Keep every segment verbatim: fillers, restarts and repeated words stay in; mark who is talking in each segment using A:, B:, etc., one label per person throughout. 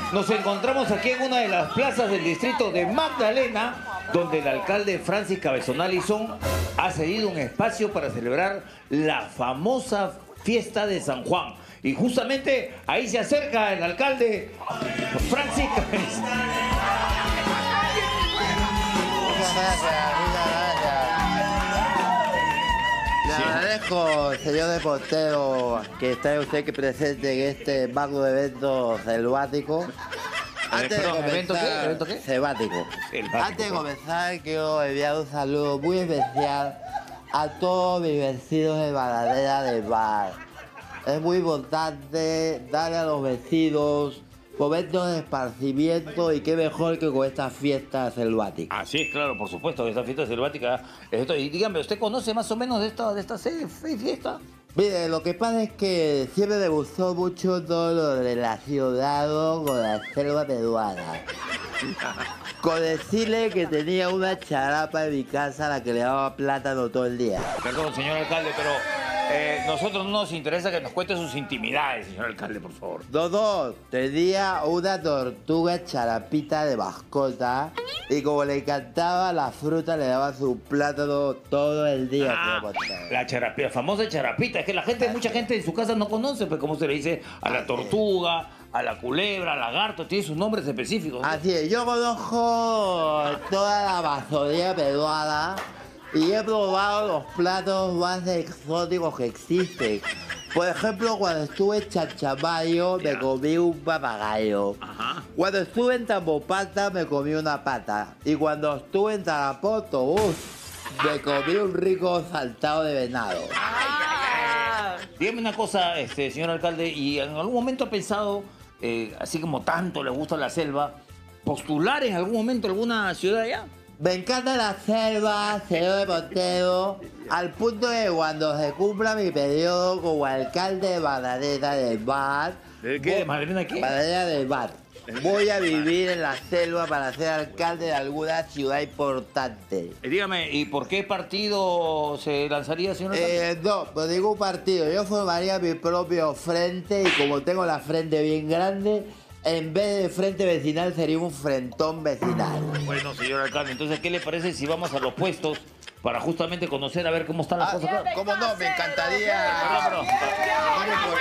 A: Nos encontramos aquí en una de las plazas del distrito de Magdalena, donde el alcalde Francis Cabezón Alison ha cedido un espacio para celebrar la famosa fiesta de San Juan. Y justamente ahí se acerca el alcalde Francis Cabezón.
B: Muchas gracias, muchas gracias. Le agradezco, señor reportero, que esté usted que presente en este magno evento selvático. Antes de comenzar,
A: ¿evento qué? ¿Evento qué?
B: Selvático.
A: Selvático,
B: Antes de comenzar, quiero enviar un saludo muy especial a todos mis vecinos de Magdalena del Bar. Es muy importante darle a los vecinos momentos de esparcimiento y qué mejor que con esta fiesta selvática.
A: Así es, claro, por supuesto, esta fiesta selvática. Esto, y dígame, ¿usted conoce más o menos de esta, de esta fiesta?
B: Mire, lo que pasa es que siempre me gustó mucho todo lo relacionado con la selva peruana. Con decirle que tenía una charapa en mi casa a la que le daba plátano todo el día.
A: Perdón, señor alcalde, pero eh, nosotros no nos interesa que nos cuente sus intimidades, señor alcalde, por favor.
B: No, no, tenía una tortuga charapita de mascota y como le encantaba la fruta le daba su plátano todo el día.
A: Ah, la charapita, la famosa charapita. Es que la gente, mucha gente en su casa no conoce, pues cómo se le dice a la tortuga, a la culebra, al lagarto, tiene sus nombres específicos, ¿no?
B: Así es, yo conozco toda la Amazonía peruana y he probado los platos más exóticos que existen. Por ejemplo, cuando estuve en Chanchamayo me comí un papagayo.
A: Ajá.
B: Cuando estuve en Tambopata me comí una pata. Y cuando estuve en Tarapoto, uff, me comí un rico saltado de venado.
A: Dígame una cosa, este, señor alcalde, ¿y en algún momento ha pensado, eh, así como tanto le gusta la selva, postular en algún momento alguna ciudad allá?
B: Me encanta la selva, señor reportero, al punto de que cuando se cumpla mi periodo como alcalde de Magdalena del Bar...
A: ¿De qué? ¿De Magdalena qué?
B: Magdalena del Bar. Voy a vivir en la selva para ser alcalde de alguna ciudad importante.
A: Eh, dígame, ¿y por qué partido se lanzaría, señor alcalde?
B: Eh, no, por ningún partido. Yo formaría mi propio frente y como tengo la frente bien grande, en vez de frente vecinal sería un frentón vecinal.
A: Bueno, señor alcalde, entonces, ¿qué le parece si vamos a los puestos para justamente conocer a ver cómo están las
B: Ah,
A: cosas?
B: ¿cómo no? Me encantaría.
A: Perdón, perdón.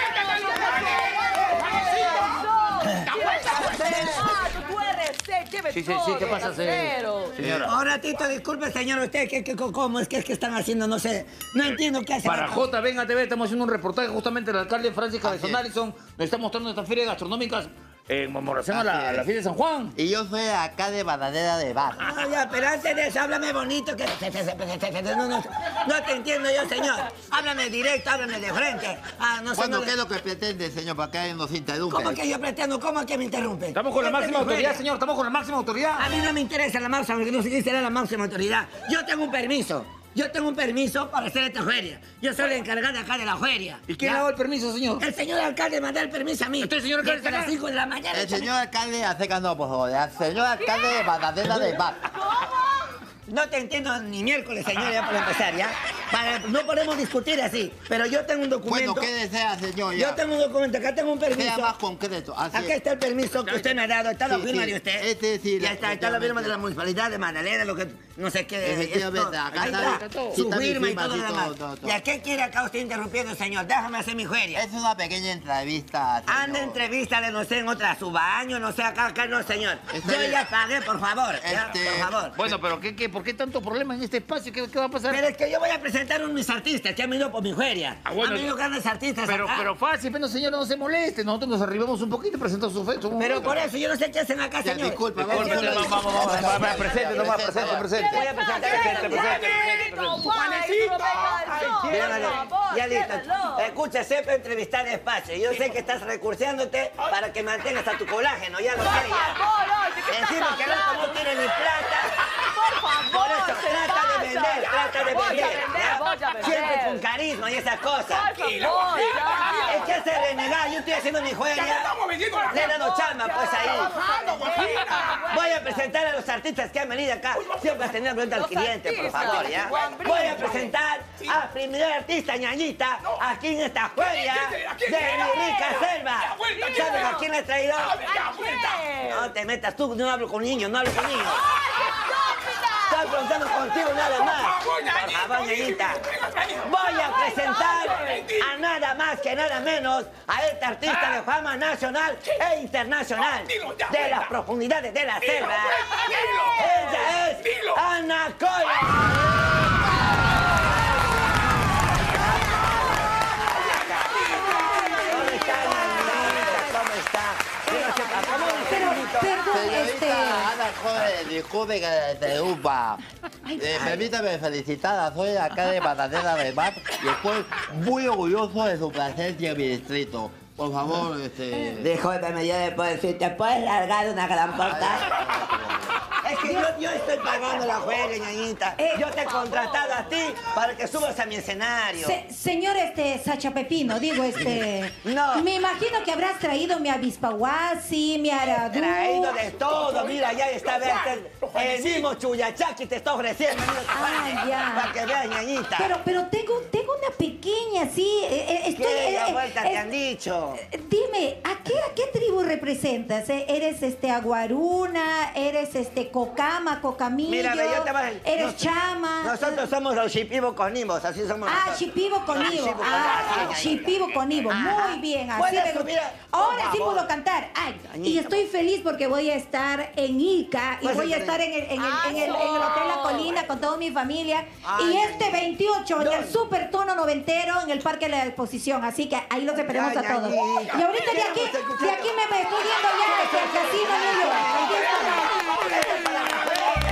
A: Sí, sí, sí, ¿qué pasa, señora?
C: Ahora, Tito, disculpe, señor, usted, ¿qué, qué, ¿cómo es que, es que están haciendo? No sé, no entiendo qué hacen.
A: Para
C: acá.
A: J, Venga T V, estamos haciendo un reportaje justamente del alcalde Francis Cabezón Alison. Nos está mostrando estas ferias gastronómicas en conmemoración a la, a la fiesta de San Juan.
B: Y yo soy de acá de Magdalena de Bar.
C: No, ya, pero antes de eso, háblame bonito, que... No, no, no te entiendo yo, señor. Háblame directo, háblame de frente. Ah, no sé,
B: Bueno,
C: no
B: ¿qué
C: le-
B: es lo que pretende, señor? Para que nos interrumpe.
C: ¿Cómo que yo pretendo? ¿Cómo que me interrumpe?
A: Estamos con la
C: Esta es
A: máxima
C: mi
A: autoridad,
C: feria.
A: señor. Estamos con la máxima autoridad.
C: A mí no me interesa la máxima, porque no sé qué será la máxima autoridad. Yo tengo un permiso. Yo tengo un permiso para hacer esta feria. Yo soy la encargada acá de la feria.
A: ¿Y quién
C: ¿Ya?
A: le ha dado el permiso, señor?
C: El señor alcalde me da el permiso a mí.
A: Entonces, señor alcalde,
C: Desde las
A: ¿está acá?
C: cinco de la mañana.
B: El señor alcalde, acércanos, por favor. El señor alcalde de Magdalena de Bar.
C: No te entiendo ni miércoles, señor, ya por empezar, ¿ya? Para, no podemos discutir así, pero yo tengo un documento.
B: Bueno, ¿qué desea, señor? Ya.
C: Yo tengo un documento, acá tengo un permiso.
B: Sea más concreto. Así
C: Acá
B: es.
C: está el permiso que usted me ha dado, está la
B: Sí,
C: firma
B: sí.
C: de usted.
B: Este sí,
C: Ya
B: la-
C: está, está la firma de la
B: efectivamente.
C: municipalidad de Magdalena, lo que no sé qué.
B: Efectivamente,
C: esto.
B: acá
C: Ahí
B: está,
C: está,
B: está todo.
C: su
B: Sí, está mi
C: firma y
B: firma,
C: todo
B: sí,
C: lo
B: todo,
C: demás.
B: todo, todo.
C: ¿Y a qué quiere acá usted interrumpiendo, señor? Déjame hacer mi feria.
B: Es una pequeña entrevista, señor.
C: Anda, entrevístale, no sé, en otra, su baño, no sé, acá, acá no, señor.
B: Está
C: Yo
B: bien.
C: ya pagué, por favor, ya,
B: Este-
C: por favor.
A: Bueno, pero ¿qué, qué, ¿por qué tanto problema en este espacio? ¿Qué, qué va a pasar?
C: Pero es que yo voy a presentar a mis artistas que han venido por mi feria.
A: Ah, bueno,
C: han venido grandes artistas
A: Pero,
C: acá.
A: pero fácil, pero señor, no se moleste. Nosotros nos arribamos un poquito y presentamos su fecha.
C: Pero por eso yo no sé qué hacen acá,
B: Ya,
C: señor.
B: disculpa,
A: Disculpe,
B: vamos,
A: vamos, vamos, vamos, vamos, vamos, presente, nomás, presente, presente.
C: Voy a presentar
A: Presente, presente, presente.
C: Mira, María, ya listo. Escucha, siempre entrevistar despacio. Yo sé que estás recurseándote para que mantengas a tu colágeno. Ya lo quieres ya. Encima que el otro no tiene ni plata.
D: Por favor.
C: Por eso trata de vender, trata de vender. ¿Ya? Siempre con carisma y esas cosas. Es que hace renegar, yo estoy haciendo mi juego. Le he dado chamba, pues ahí. Voy a presentar a los artistas que han venido acá. Siempre has tenido cuenta al cliente, por favor, ¿ya? Voy a presentar a primer artista, ñañita, aquí en esta feria de mi rica selva. ¿Sabes a quién le he traído? No te metas tú, no hablo con niños, no hablo con niños. Estoy preguntando contigo nada más. Por favor, ñañita. Voy a presentar a nada más que nada menos a este artista de fama nacional e internacional de las profundidades de la selva. Ella es Ana Cola.
B: Señorita Ana Joven, disculpe que le interrumpa. Eh, permítame felicitar, soy acá de Bananera de Mar y estoy muy orgulloso de su presencia en mi distrito. Por favor, este...
C: Discúlpeme, yo le puedo decir, ¿te puedes largar una gran puerta? Es que yo, yo estoy pagando la juega, ñañita.
D: Eh,
C: Yo te he contratado a ti para que subas a mi escenario.
D: Se- señor este Sacha Pepino, digo este...
C: No.
D: Me imagino que habrás traído mi avispahuasi, mi aradú...
C: Traído de todo, mira, ya está este, el mismo Chuyachaki te está ofreciendo. Mira,
D: Ah, ya.
C: Para que veas, ñañita.
D: Pero, pero tengo, tengo una pequeña, sí, eh, eh, estoy...
C: ¿Qué
D: eh, eh,
C: vuelta
D: eh,
C: te han dicho?
D: eh, Dime, ¿a qué, ¿a qué tribu representas? eh? ¿Eres este Aguaruna? ¿Eres este Cocama, Cocamillo?
C: Mira, ve, yo te voy a-
D: ¿Eres
C: nos-
D: Chama?
C: Nosotros somos los Shipibo conimos, así somos
D: Ah,
C: nosotros.
D: Shipibo con Ivo.
C: Shipibo con-
D: Ah,
C: así, ñañita.
D: Shipibo con Ivo.
C: Ajá.
D: Muy bien. Así
C: ¿Puedes
D: me gusta.
C: subir a-
D: Ahora
C: por
D: sí
C: favor?
D: puedo cantar. Ay, y
C: Ñañita,
D: estoy feliz porque voy a estar en Ica y
C: Pues
D: voy a
C: sí.
D: estar en el, en el, en el, en el Hotel La Colina con toda mi familia.
C: Ay,
D: Y este veintiocho en el
C: ¿dónde?
D: Super Tono Noventero en el Parque de la Exposición. Así que ahí los esperemos
C: Ay,
D: a todos.
C: ñañita.
D: Y ahorita de aquí,
C: Queremos escuchar.
D: de aquí me me estoy viendo ya hacia el Casino New York. Aquí estamos.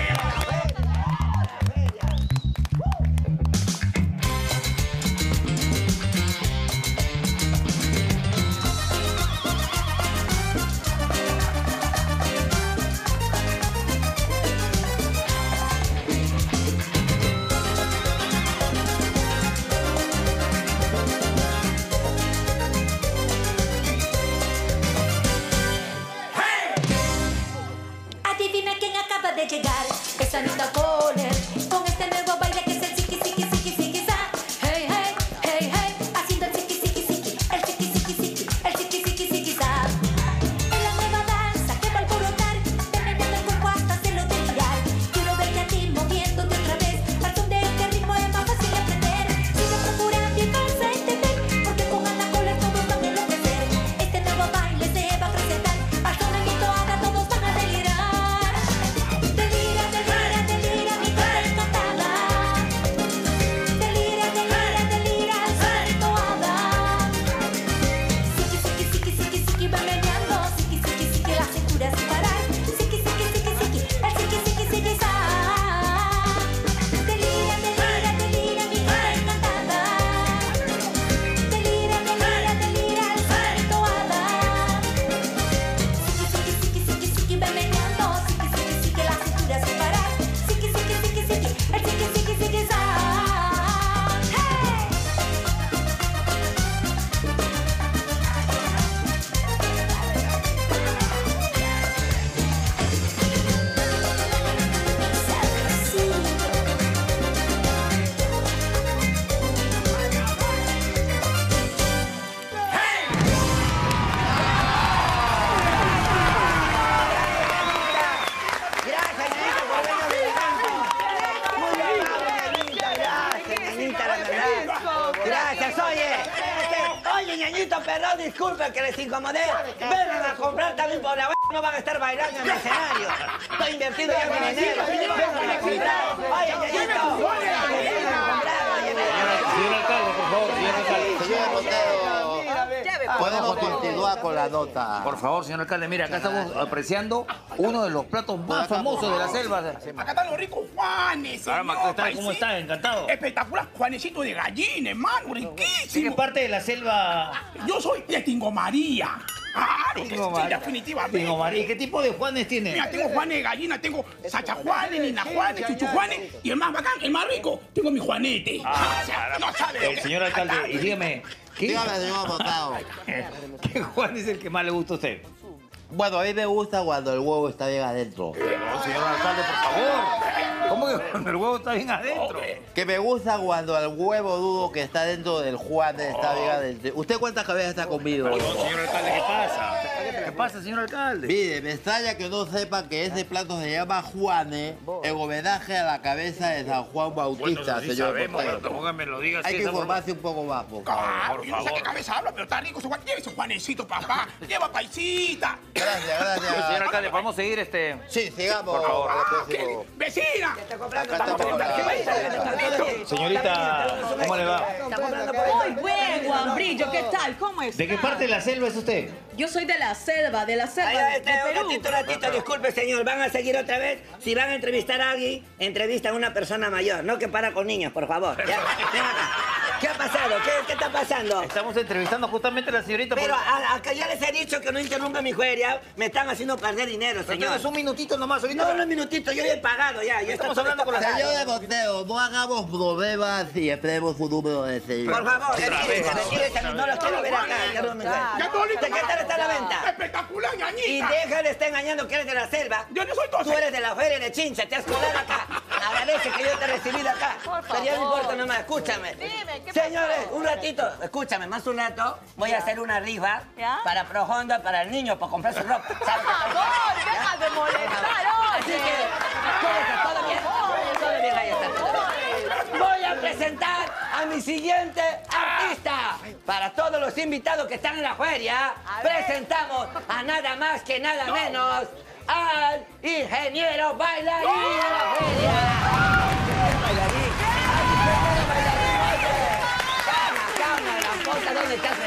E: Adivina quién acaba de llegar, es Anita Conner, con este nuevo baile que es el siki siki siki siki sa. Hey hey, hey hey, haciendo el siki siki siki, el siki siki siki, el siki siki siki sa. Es la nueva danza que va a alborotar, te meneando el cuerpo hasta hacerlo delirar. Quiero verte a ti moviéndote otra vez, al son de este ritmo es más fácil de aprender. Sigue procurando y vas a entender, porque con Ana Cola todos van a enloquecer. Este nuevo baile se va a presentar, al son de mi toada todos van a delirar. Delira, delira, delira, mi toada encantada. Delira, delira, delira, al son de mi toada. Siki, siki, siki, siki, siki, va meneando. Siki, siki, siki, la cintura sin parar. Siki, siki, siki, siki, el siki, siki, siki, sa. Delira, delira, delira, mi toada encantada. Delira, delira, delira, al son de mi toada. Siki, siki, siki, siki, siki, va meneando. Siki, siki, siki, la cintura sin parar. Siki, siki, siki, siki, el siki, siki, siki, sa. Hey!
C: Gracias, ñañita, por vernos de campo. Muy amable, ñañita, gracias, ñañita, la verdad. Gracias, oye. Este, oye, ñañito, perdón, disculpen que les incomodé. Vengan a comprar también por la b****, no van a estar bailando en el escenario. Estoy invirtiendo ya mi dinero. Vengan a comprar. Oye, ñañito. Vengan a comprar, oye, vengan.
A: Señor alcalde, por favor, señor alcalde.
B: Señor Botero, podemos continuar con la nota.
A: Por favor, señor alcalde, mira, acá estamos apreciando uno de los platos más famosos de la selva.
F: Acá están los ricos Juanes,
A: Caramba,
F: señor,
A: ¿qué tal? ¿Cómo
F: paisito.
A: está? Encantado.
F: Espectacular Juanecito de gallina, hermano,
A: ¿De qué
F: riquísimo.
A: parte de la selva?
F: Yo soy de Tingo María. Claro,
A: Tingo
F: sí,
A: Marí.
F: definitivamente.
A: Tingo Marí. ¿Qué tipo de Juanes tiene?
F: Mira, tengo Juanes de gallina, tengo Sacha Juanes, Nina Juanes, Chuchu Juanes y el más bacán, el más rico, tengo mi Juanete.
A: Ah,
F: O sea, no sabe lo
A: El
F: que-
A: señor alcalde, y dígame, ¿qué,
B: Dígame, señor Botado.
A: ¿qué Juan es el que más le gusta a usted?
B: Bueno, a mí me gusta cuando el huevo está bien adentro.
A: No, señor alcalde, por favor. ¿Cómo que cuando el huevo está bien adentro?
B: Que me gusta cuando el huevo duro que está dentro del Juan está bien adentro. ¿Usted cuántas cabezas está comido?
A: Perdón, señor alcalde, ¿qué pasa? ¿Qué pasa, señor alcalde?
B: Mire, me extraña que no sepan que ese plato se llama Juanes en homenaje a la cabeza de San Juan Bautista,
A: sí
B: señor.
A: sabemos,
B: Botado.
A: pero tampoco me lo diga así
B: Hay
A: de
B: que
A: esa forma.
B: informarse un poco más, por favor.
F: Claro,
A: por
F: yo no sé
A: favor.
F: qué cabeza habla, pero está rico su Juan. Lleve su Juanecito, papá. Lleva paisita.
B: Gracias, gracias.
A: Señor alcalde, ¿podemos seguir este...?
B: Sí, sigamos.
A: Por favor.
B: al
F: Ah,
B: próximo.
F: ¿qué? ¡Vecina!
B: Acá estamos hablando.
A: Señorita, ¿cómo le va?
G: Muy buen, Juan Brillo, ¿qué tal? ¿Cómo está?
A: ¿De qué parte de la selva es usted?
G: Yo soy de la selva, de la selva
C: Ay,
G: de,
C: ay,
G: de
C: este, un
G: Perú.
C: ratito, un ratito, disculpe, señor. ¿Van a seguir otra vez? Si van a entrevistar a alguien, entrevistan a una persona mayor, no que para con niños, por favor. ¿Ya? Ven acá. ¿Qué ha pasado? ¿Qué, qué está pasando?
A: Estamos entrevistando justamente a la señorita...
C: Pero
A: por-
C: a- acá ya les he dicho que no interrumpa mi feria. Me están haciendo perder dinero,
A: Pero
C: señor.
A: tienes un minutito nomás, ahorita...
C: No, no, un minutito, yo ya he pagado ya. ya
A: Estamos
C: está
A: hablando
C: todo
A: con la
C: pagado.
B: Señor de Monteo, no hagamos problemas y esperemos su número de seguidor.
C: Por favor,
A: Otra
C: retírese,
A: vez.
C: retírese, no los quiero ver acá. Ya no me
F: Ya todo listo,
C: ¿De qué tal está la venta?
F: Espectacular,
C: Y
F: ñañita.
C: deja de estar engañando que eres de la selva.
F: Yo no soy todo.
C: Tú eres de la feria de Chincha, te has colado acá. Agradece que yo te he recibido acá. Pero ya no importa nomás, escúchame.
G: Dime, ¿qué
C: Señores, un ratito, escúchame, más un rato voy a hacer una rifa
G: ¿Ya?
C: para Projonda, para el niño, para comprar su ropa. ¿Sabes qué
G: Por favor, deja de molestar,
C: Así
G: oye.
C: que, cuídense, todo bien. Todo bien, ahí está. todo bien. Voy a presentar a mi siguiente artista. Para todos los invitados que están en la feria,
G: A ver.
C: presentamos a nada más que nada menos al ingeniero bailarín de la feria. Bailarín. Al ingeniero bailarín, oye. Calma, calma, la cosa, ¿dónde te has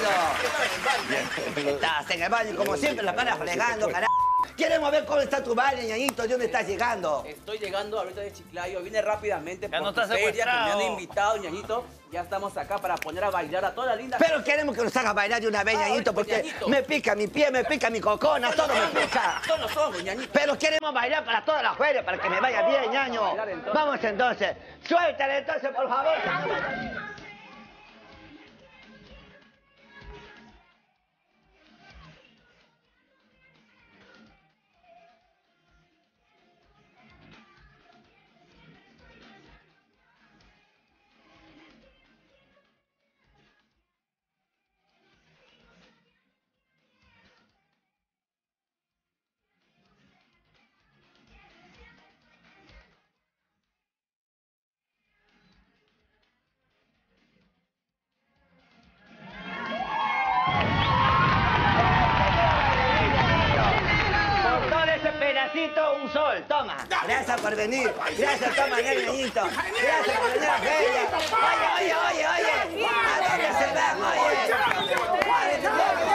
C: metido? Estás en el baño como siempre, la cara fregando, carajo. Queremos ver cómo está tu baile, ñañito, ¿de dónde estás llegando?
H: Estoy llegando ahorita de Chiclayo, vine rápidamente
A: Ya
H: por
A: no
H: tu
A: estás
H: feria que me han
A: secuestrado.
H: invitado, ñañito. Ya estamos acá para poner a bailar a toda la linda.
C: Pero queremos que nos haga bailar de una vez,
H: Ah,
C: ñañito,
H: ahorita,
C: porque
H: ñañito.
C: me pica mi pie, me pica mi cocona, todo me pica.
H: Todos los ojos, ñañito.
C: Pero queremos bailar para toda la feria, para que me vaya bien, ñaño.
H: bailar entonces.
C: Vamos entonces. Suéltale entonces, por favor. Por todo ese pedacito, un sol. Toma. Gracias por venir. Gracias, toma, ñañito. Gracias por venir a la feria. Oye, oye, oye, oye. ¿A dónde se van, oye? ¿Cuál es el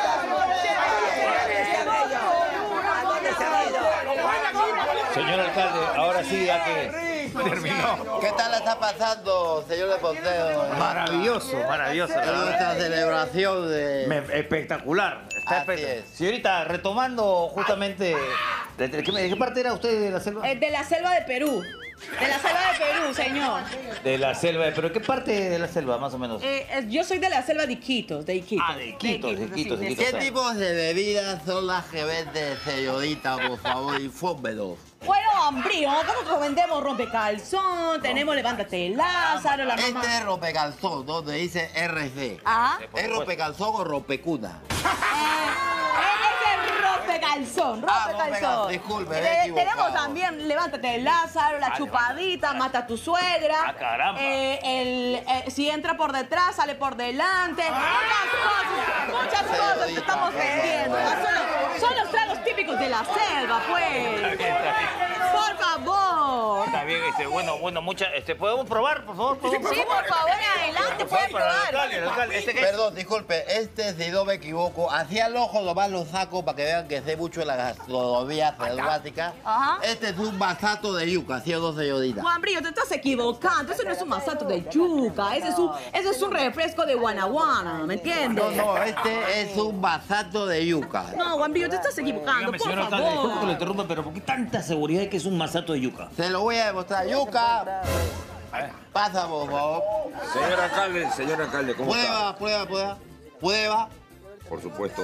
C: ¿A dónde se han ido?
A: Señor alcalde, ahora sí, ya que terminó.
B: ¿Qué tal está pasando, señor de Monteo?
A: Maravilloso, maravilloso. la
B: En
A: verdad.
B: nuestra celebración de...
A: Me- espectacular. Está
B: Así
A: espectacular.
B: es.
A: Señorita, retomando justamente... ¿De, de qué, de qué parte era usted de la selva?
G: Eh, de la selva de Perú. De la selva de Perú, señor.
A: De la selva, ¿pero qué parte de la selva, más o menos?
G: Eh, eh, yo soy de la selva de Iquitos, de Iquitos.
A: Ah, de Iquitos, de Iquitos, de
G: sí,
A: Iquitos.
B: ¿Qué tipos de bebidas son las que vende, señorita? Por favor, infórmenos.
G: Bueno, Ambrío, nosotros vendemos rompecalzón, tenemos Levántate Lázaro, la mamá.
B: Este es rompecalzón, donde dice R C.
G: Ah,
B: ¿Es rompecalzón o rompecuna?
G: eh, ese es rompecalzón,
B: Ah,
G: rompecalzón.
B: rompecalzón, disculpe, me he
G: Eh,
B: equivocado.
G: tenemos también Levántate Lázaro, la chupadita, mata a tu suegra.
A: Ah, caramba.
G: Eh, el, eh, si entra por detrás, sale por delante. Muchas cosas, muchas cosas que estamos vendiendo. Son los, son los tragos típicos de la selva, pues. Por favor.
A: Está bien, este, bueno, bueno, mucha, este, ¿podemos probar, por favor?
G: Sí, por favor, adelante, pueden
A: Para el
G: probar.
A: alcalde, el alcalde, ¿este qué es?
B: Perdón, disculpe, este, si no me equivoco, hacia el ojo nomás lo saco para que vean que sé mucho de la gastronomía selvática.
G: Ajá.
B: Este es un masato de yuca, ¿sí o no, señorita?
G: Juan Brillo, te estás equivocando. Eso no es un masato de yuca. Ese es un, ese es un refresco de guanaguana, ¿me entiendes?
B: No, no, este es un masato de yuca.
G: No, Juan Brillo, te estás equivocando,
A: Dígame,
G: por
A: señor alcalde, disculpe que lo
G: favor.
A: interrumpa, pero ¿por qué tanta seguridad de que es un masato de yuca?
B: Se lo voy a demostrar. Yuca. Pasa, por favor.
I: Señor alcalde, señor alcalde, ¿cómo
B: Prueba,
I: está?
B: prueba, prueba. Prueba.
I: Por supuesto.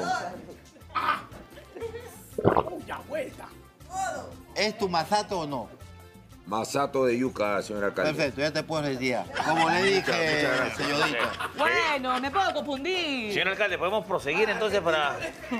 F: Ya vuelta.
B: ¿Es tu masato o no?
I: Masato de yuca, señor alcalde.
B: Perfecto, ya te puedo retirar. Como le dije,
I: muchas gracias.
B: señorita.
G: Bueno, me puedo confundir.
A: Señor alcalde, ¿podemos proseguir entonces para...?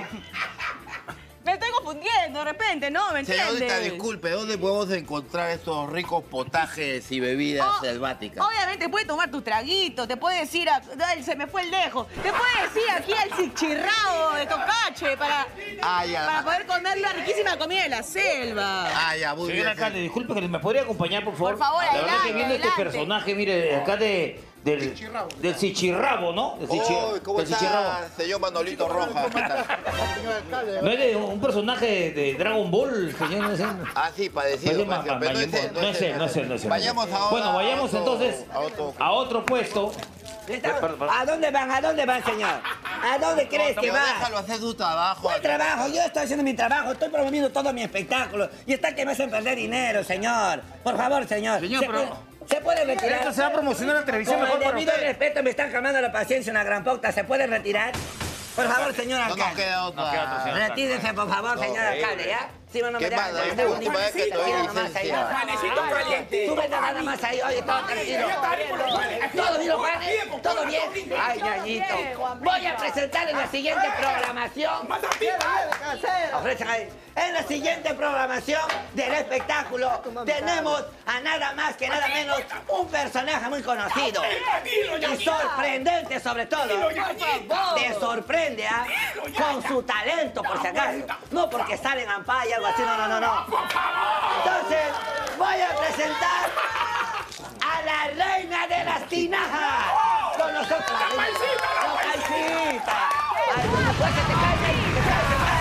G: Me estoy confundiendo de repente, ¿no? ¿Me entiendes?
B: Señorita, disculpe, ¿dónde podemos encontrar estos ricos potajes y bebidas
G: Oh,
B: selváticas?
G: Obviamente puedes tomar tu traguito, te puedes ir a... Ay, se me fue el dejo. Te puedes ir aquí al chichirrao de Tocache para,
B: Ah, ya.
G: para poder comer la riquísima comida de la selva.
B: Ah, ya, muy
A: Señor
B: bien.
A: alcalde, disculpe que me podría acompañar, por favor.
G: Por favor,
A: La verdad que
G: adelante,
A: viendo este
G: adelante.
A: personaje, mire, de acá de... Del, del Sichirrabo, ¿no? Del Sichir-
B: Uy, ¿cómo
A: del Sichirrabo.
B: está, señor Manolito Roja? ¿Qué tal?
A: ¿No es de un personaje de, de Dragon Ball, señor? ¿No es él?
B: Ah, sí, parecido,
A: Oye, ma-
B: parecido,
A: ma-
B: pero no es
A: Mayimbo,
B: él,
A: no es él, no es él, no es él.
B: Vayamos ahora
A: Bueno, vayamos
B: a otro-
A: entonces
B: a otro-
A: a otro puesto.
C: ¿A dónde van? ¿A dónde van, señor? ¿A dónde crees que
B: Pero
C: van?
B: déjalo hacer su trabajo.
C: ¿Cuál trabajo? Yo estoy haciendo mi trabajo, estoy promoviendo todo mi espectáculo. Y está que me hacen perder dinero, señor. Por favor, señor.
A: Señor,
C: ¿Se
A: pero-
C: puede- ¿Se puede retirar?
A: Esto se va a promocionar en la televisión
C: Con el
A: mejor para
C: debido
A: usted.
C: respeto, me están calmando la paciencia una gran pauta. ¿Se puede retirar? Por favor, señor
B: No nos
C: alcalde.
B: queda otra.
A: No queda otra, señor.
C: Retírese, por favor, señor
B: No,
C: alcalde, ¿ya? Si no, no me
B: ¿Qué
C: dejan
B: pasa?
C: entender,
B: La última
C: ni
B: vez que
C: masita,
B: te doy
C: nomás ahí.
B: licencia.
F: Panecito caliente.
C: Tú ves nada más ahí, oye, todo tranquilo. ¿Todo bien, Juan? ¿Todo bien? Ay, ñañito. Voy a presentar en la siguiente programación. Ofrecen ahí. En la siguiente programación del espectáculo tenemos a nada más que nada menos un personaje muy conocido y sorprendente sobre todo. Te sorprende, ¿ah? Con su talento, por si acaso. No porque sale en Ampá y algo así, no, no, no, no. Entonces, voy a presentar a la reina de las tinajas. Con nosotros. ¡Paisita! ¡Ay, no puede que te caiga y que se cae!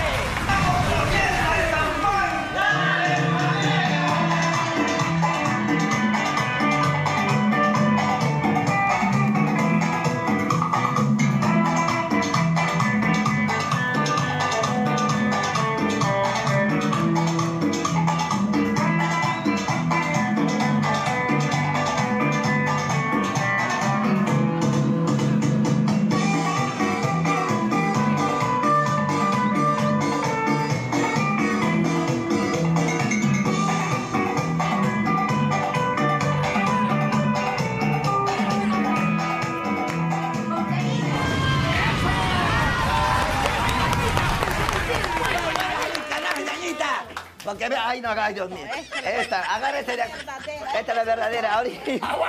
C: Ñañita, porque ve, ay no, ay Dios mío. Esta, agárrese de acá. Esta es la verdadera, ahorita.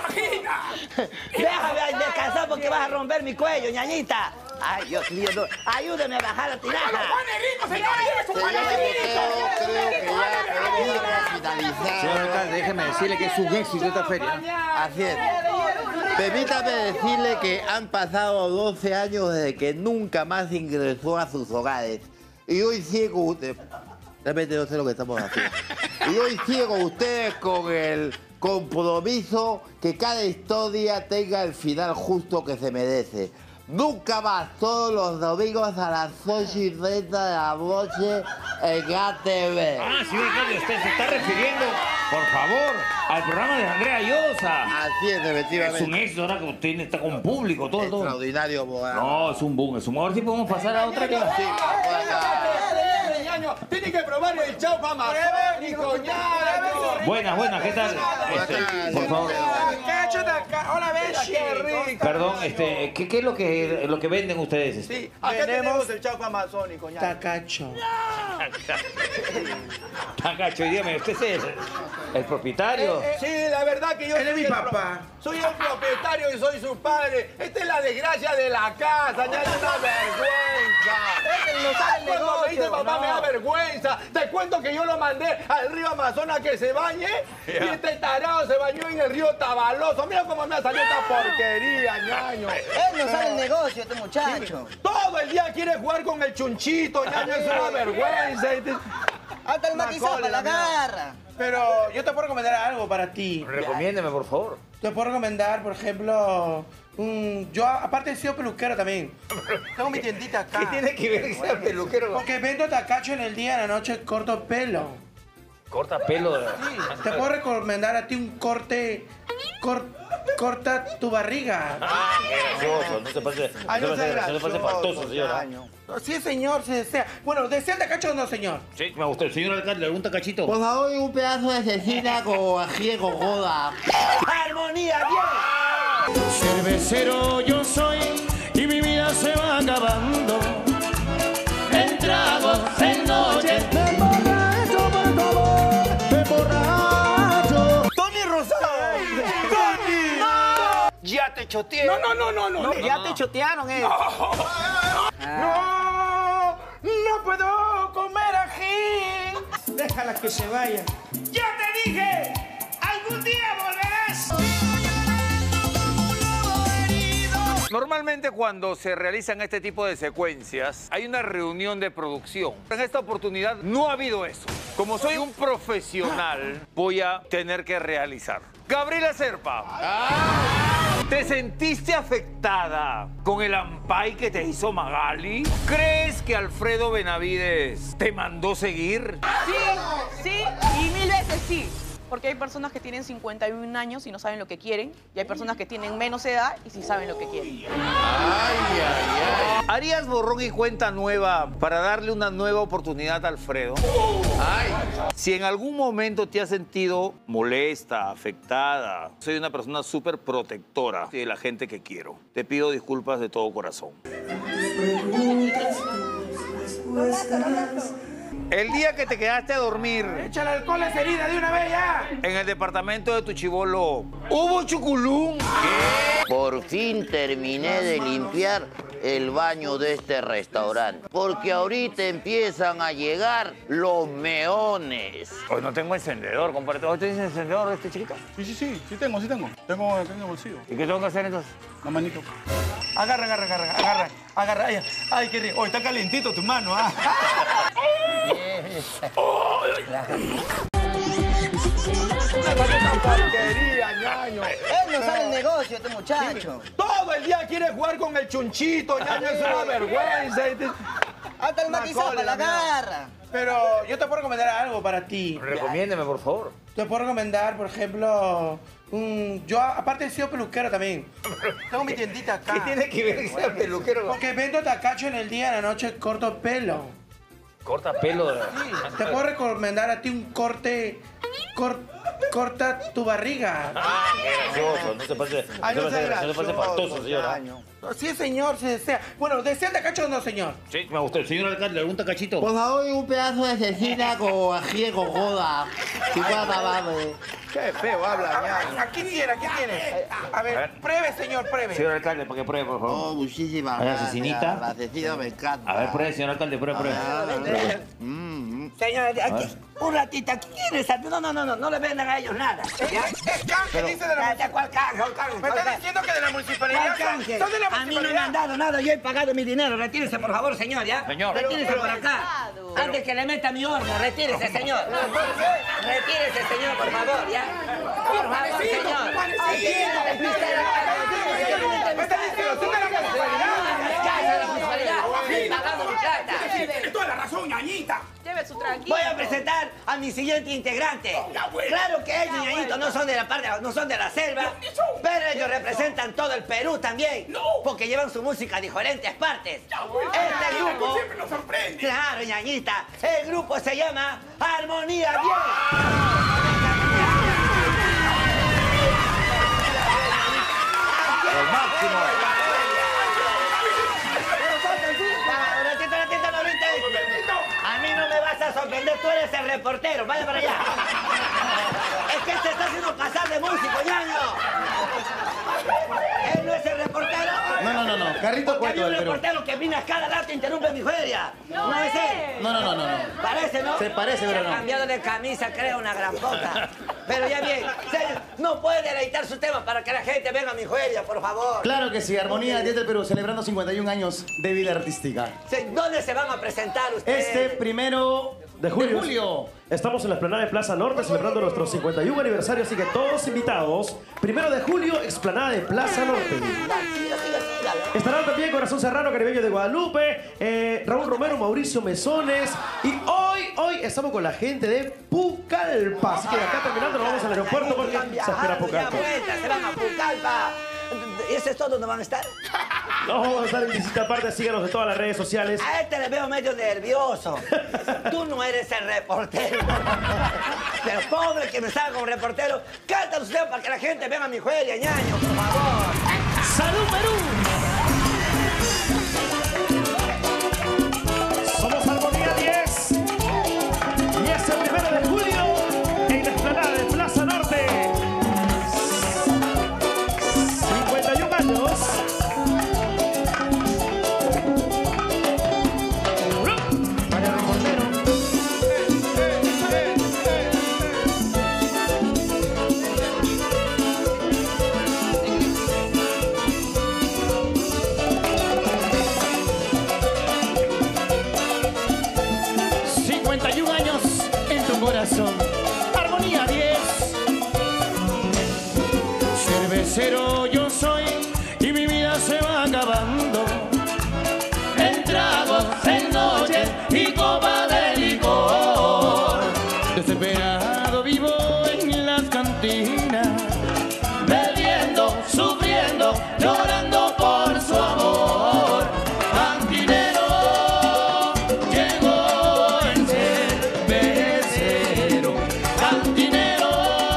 C: Déjame ay, descansar porque vas a romper mi cuello, ñañita. Ay, Dios mío, no. Ayúdeme a bajar la tinaja.
B: Señor Boteo, creo que ya podemos ir a finalizar.
A: Señor alcalde, déjeme decirle que es un éxito esta feria.
B: Así es. Permítame decirle que han pasado doce años desde que nunca más ingresó a sus hogares. Y hoy sigue con usted. Realmente no sé lo que estamos haciendo. Y hoy sigue con ustedes con el compromiso que cada historia tenga el final justo que se merece. Nunca más, todos los domingos a las ocho y treinta de la noche en A T V.
A: Ah, señor alcalde, usted se está refiriendo, por favor, al programa de Andrea Llosa.
B: Así es,
A: Es un
B: efectivamente.
A: éxito ahora que usted está con público, todo, todo.
B: Extraordinario programa.
A: No, es un boom, es un boom. Ahora sí podemos pasar a otra que...
B: Sí, por acá.
J: Tiene que probar el chaufa amazónico, ñaño.
A: Buenas, buenas, ¿qué tal? Este, por favor.
J: Hola, Beshi. Qué rico.
A: Perdón, este, ¿qué, qué es lo que, lo que venden ustedes?
J: Sí, acá tenemos el chaufa amazónico, ñaño.
B: Tacacho.
A: Tacacho, y dígame, ¿usted es el, el propietario?
J: Eh, eh, sí, la verdad que yo
B: Él es
J: soy
B: mi
J: el
B: papá.
J: pro- Soy el propietario y soy su padre. Esta es la desgracia de la casa, ñaño, es una vergüenza.
G: Este no sabe el
J: Cuando me
G: negocio,
J: dice papá
G: no.
J: me da vergüenza. Te cuento que yo lo mandé al río Amazonas que se bañe y este tarado se bañó en el río Tabaloso. Mira cómo me ha salido esta porquería, ñaño.
G: Él no sabe el negocio, este muchacho.
J: Todo el día quiere jugar con el chunchito, ñaño, es una vergüenza.
G: Hasta el
J: Una
G: matizado para la
J: cólera,
G: garra.
B: Pero yo te puedo recomendar algo para ti.
A: Recomiéndeme, por favor.
B: Te puedo recomendar, por ejemplo, un... yo aparte he sido peluquero también. Tengo mi tiendita acá.
A: ¿Qué tiene que ver que sea peluquero?
B: Porque vendo tacacho en el día, en la noche corto pelo.
A: Corta pelo.
B: Sí, te puedo recomendar a ti un corte... cor- corta tu barriga.
A: Ah, qué gracioso. No se pase,
B: Ay,
A: no
B: no
A: se
B: sea
A: pase, no se pase
B: gracioso,
A: faltoso, señora.
B: Sí, señor, se desea. Bueno, ¿desea el tacacho o no, señor?
A: Sí, me gustó. El señor alcalde, ¿algún tacachito?
B: Pues,
C: Por favor, un pedazo de cecina con ají de cojoda. ¡Armonía, bien!
K: Cervecero yo soy y mi vida se va acabando. En tragos, en noches, me emborracho, por favor, me emborracho.
J: ¡Tony Rosado! ¡Tony! ¡No! Ya te choteé.
F: No, no, no, no, no.
G: No,
F: no,
G: ya
F: no.
G: te chotearon, eh.
B: ¡No! ¡No puedo comer ají! Déjala que se vaya.
F: ¡Ya te dije! ¡Algún día volverás!
L: Normalmente cuando se realizan este tipo de secuencias hay una reunión de producción. En esta oportunidad no ha habido eso. Como soy un profesional, voy a tener que realizar. Gabriela Serpa, ¿te sentiste afectada con el ampay que te hizo Magali? ¿Crees que Alfredo Benavides te mandó seguir?
G: Sí, sí, y mil veces sí. Porque hay personas que tienen cincuenta y un años y no saben lo que quieren. Y hay personas que tienen menos edad y sí saben lo que quieren.
L: ¿Harías borrón y cuenta nueva para darle una nueva oportunidad a Alfredo? Ay. Si en algún momento te has sentido molesta, afectada, soy una persona súper protectora de la gente que quiero. Te pido disculpas de todo corazón. El día que te quedaste a dormir
B: ¡Échale alcohol a esa herida de una vez ya!
L: en el departamento de tu chibolo, ¿hubo chuculún?
M: Por fin terminé de limpiar el baño de este restaurante. Porque ahorita empiezan a llegar los meones.
L: Hoy no tengo encendedor, compadre. ¿Hoy tienes encendedor de este chiquito?
F: Sí, sí, sí, sí tengo, sí tengo. Tengo, tengo en el bolsillo.
L: ¿Y qué tengo que hacer entonces?
F: La manito.
J: Agarra, agarra, agarra, agarra, agarra. Ay, ay, qué rico. Oh, está calientito tu mano, ¿ah? Una porquería, ñaño.
G: Él no sabe el negocio, este muchacho.
J: Todo el día quiere jugar con el chunchito, ñaño, es una vergüenza.
G: Hasta el
B: Una
G: matizado para la
B: cólera, mira.
G: garra.
B: Pero yo te puedo recomendar algo para ti.
A: Recomiéndeme, por favor.
B: Te puedo recomendar, por ejemplo, un... yo aparte he sido peluquero también. Tengo mi tiendita acá.
A: ¿Qué tiene que ver que sea peluquero?
B: Porque vendo tacacho en el día, en la noche corto pelo.
A: Corta pelo.
B: Sí, te puedo recomendar a ti un corte... cor- corta tu barriga.
A: Ah, qué gracioso. No se pase,
B: Ay,
A: no
B: no
A: se
B: sea
A: pase, no se pase faltoso, señora.
B: Sí, señor, se desea. Bueno, ¿desea el tacacho o no, señor?
A: Sí, me gustó. El señor alcalde, ¿algún tacachito?
C: Por favor, un pedazo de cecina con ají de cojoda. Si pueda acabarme.
J: Qué feo habla, ñaño.
B: Aquí tiene, aquí tiene. A ver, pruebe, señor, pruebe.
A: Señor alcalde, para que pruebe, por favor.
C: Oh, muchísimas
A: A ver,
C: gracias.
A: cecinita.
C: La cecina me encanta.
A: A ver, pruebe, señor alcalde, pruebe, pruebe.
C: A ver, a ver.
A: Pruebe.
C: Mm, mm. Señor,
A: aquí,
C: un ratito, ¿qué quieres? No, no, no, no, no le vendan a ellos nada. ¿ya?
B: Es canje, dice de la municipalidad.
C: ¿Cuál canje? ¿Cuál canje?
B: Me está diciendo que de la municipalidad.
C: ¿Cuál canje?
B: Son de la
C: A mí no me
B: municipalidad.
C: han dado nada, yo he pagado mi dinero. Retírese, por favor, señor, ¿ya?
L: Señor.
C: Retírese por acá. Antes que le meta mi horno, retírese, señor. Retírese, señor, por favor, ¿ya? Por favor, señor. Ay, tiene que despistar a
B: Me está diciendo, son de la municipalidad.
C: la municipalidad. He pagado mi plata.
F: Tienes toda la razón, ñañita.
G: Lleve su tranquilo.
C: Voy a presentar a mi siguiente integrante. Claro que ellos, ñañitos, no son de la parte, no son de la selva, pero ellos representan todo el Perú también, porque llevan su música a diferentes partes. Este grupo,
F: Siempre nos sorprende.
C: claro, ñañita, el grupo se llama Armonía Bien.
L: El máximo
C: Carrito Porque había un reportero que vino a cada rato e interrumpe mi feria. No, ¿No es él?
K: No, no, no, no, no.
C: Parece, ¿no?
K: Se parece, pero no.
C: Ha cambiado de camisa, creo, una gran poca. Pero ya bien, serio, no puede deleitar su tema para que la gente venga a mi feria, por favor.
K: Claro que sí, Armonía diez del Perú, celebrando cincuenta y un años de vida artística.
C: ¿Dónde se van a presentar ustedes?
K: Este primero de julio.
N: De julio. Estamos en la explanada de Plaza Norte celebrando nuestro cincuenta y un aniversario, así que todos invitados. Primero de julio, explanada de Plaza Norte. Estarán también Corazón Serrano, Caribeño de Guadalupe, eh, Raúl Romero, Mauricio Mesones. Y hoy, hoy estamos con la gente de Pucallpa. Así que de acá terminando nos vamos al aeropuerto porque se espera Pucallpa.
C: Se van a Pucallpa. ¿Y ese es todo donde van a estar?
N: No, vamos a estar en visita aparte, síganos en todas las redes sociales.
C: A este le veo medio nervioso. Tú no eres el reportero. Pero pobre que me salga como reportero. Canta usted para que la gente venga a mi feria, ñaño, por favor.
N: ¡Salud, Perú! Somos Armonía diez. Y es el primero de julio en la explanada de Plaza Norte. cincuenta y un años.
K: Armonía diez. Cervecero yo soy y mi vida se va acabando. En tragos, en noches y copa de licor. Desesperado vivo en las cantinas, bebiendo, sufriendo, llorando por su amor. Cantinero, llegó el cervecero. Cantinero,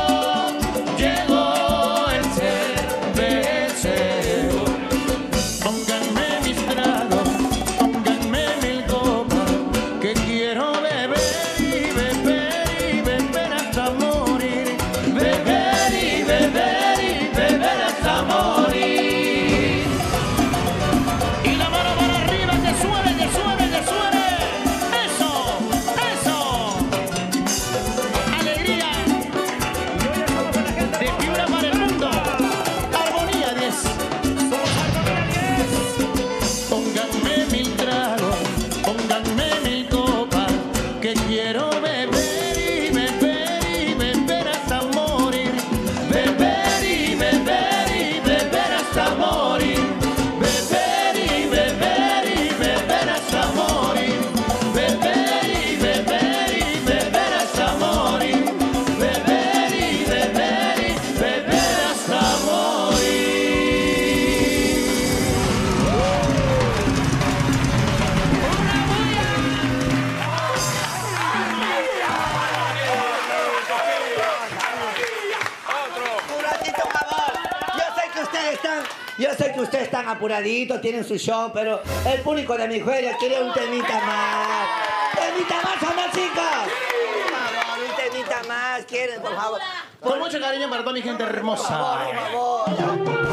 K: llegó el cervecero. Pónganme mis tragos, pónganme mil copas, que quiero beber y beber y beber hasta morir. Beber y beber y beber hasta morir. Y la mano para arriba, que suene, que suene, que suene. Eso, eso. Alegría. De Piura para el mundo. Armonía diez. Pónganme mil tragos, pónganme mil copas, que quiero beber y beber y beber hasta morir. Beber y beber y beber hasta morir. Beber y beber y beber hasta morir. Beber y beber y beber hasta morir. Beber y beber y beber hasta morir.
C: Un ratito, por favor. Yo sé que ustedes están, yo sé que ustedes están apuraditos, tienen su show, pero el público de mi feria quiere un temita más. ¡Temita más, o no, chicos! Por favor, un temita más, quieren, por favor.
K: Con mucho cariño para toda mi gente hermosa.
C: Por favor, por favor.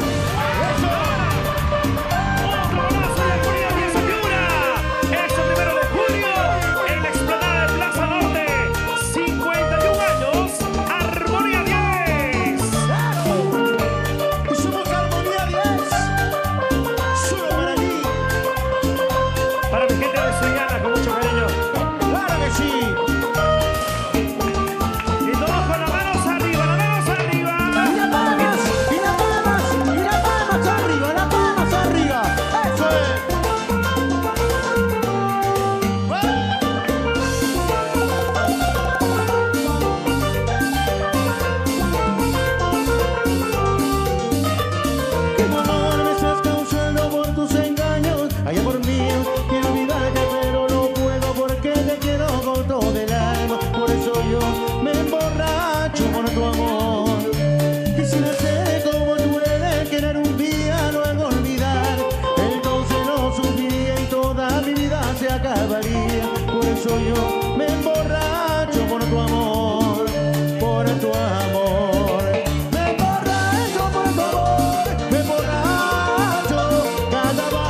N: Este primero de julio en la explanada de Plaza Norte. cincuenta y un años, Armonía diez.
K: Somos Armonía diez. Solo para ti.
N: Para mi gente de Sullana, con mucho cariño.
K: Claro que sí.
N: Y todos con las manos arriba, las manos arriba.
K: Y las palmas, y las palmas, y las palmas arriba, las palmas arriba. Eso es. Que tu amor me estás causando por tus engaños. Ay, amor mío, quiero olvidarte, pero no puedo porque te quiero con todo el alma. Por eso yo me emborracho por tu amor. Quisiera ser como tú eres, querer un día, luego olvidar. Entonces no sufriría y toda mi vida se acabaría. Por eso yo me emborracho por tu amor, por tu amor. Me emborracho por tu amor, me emborracho cada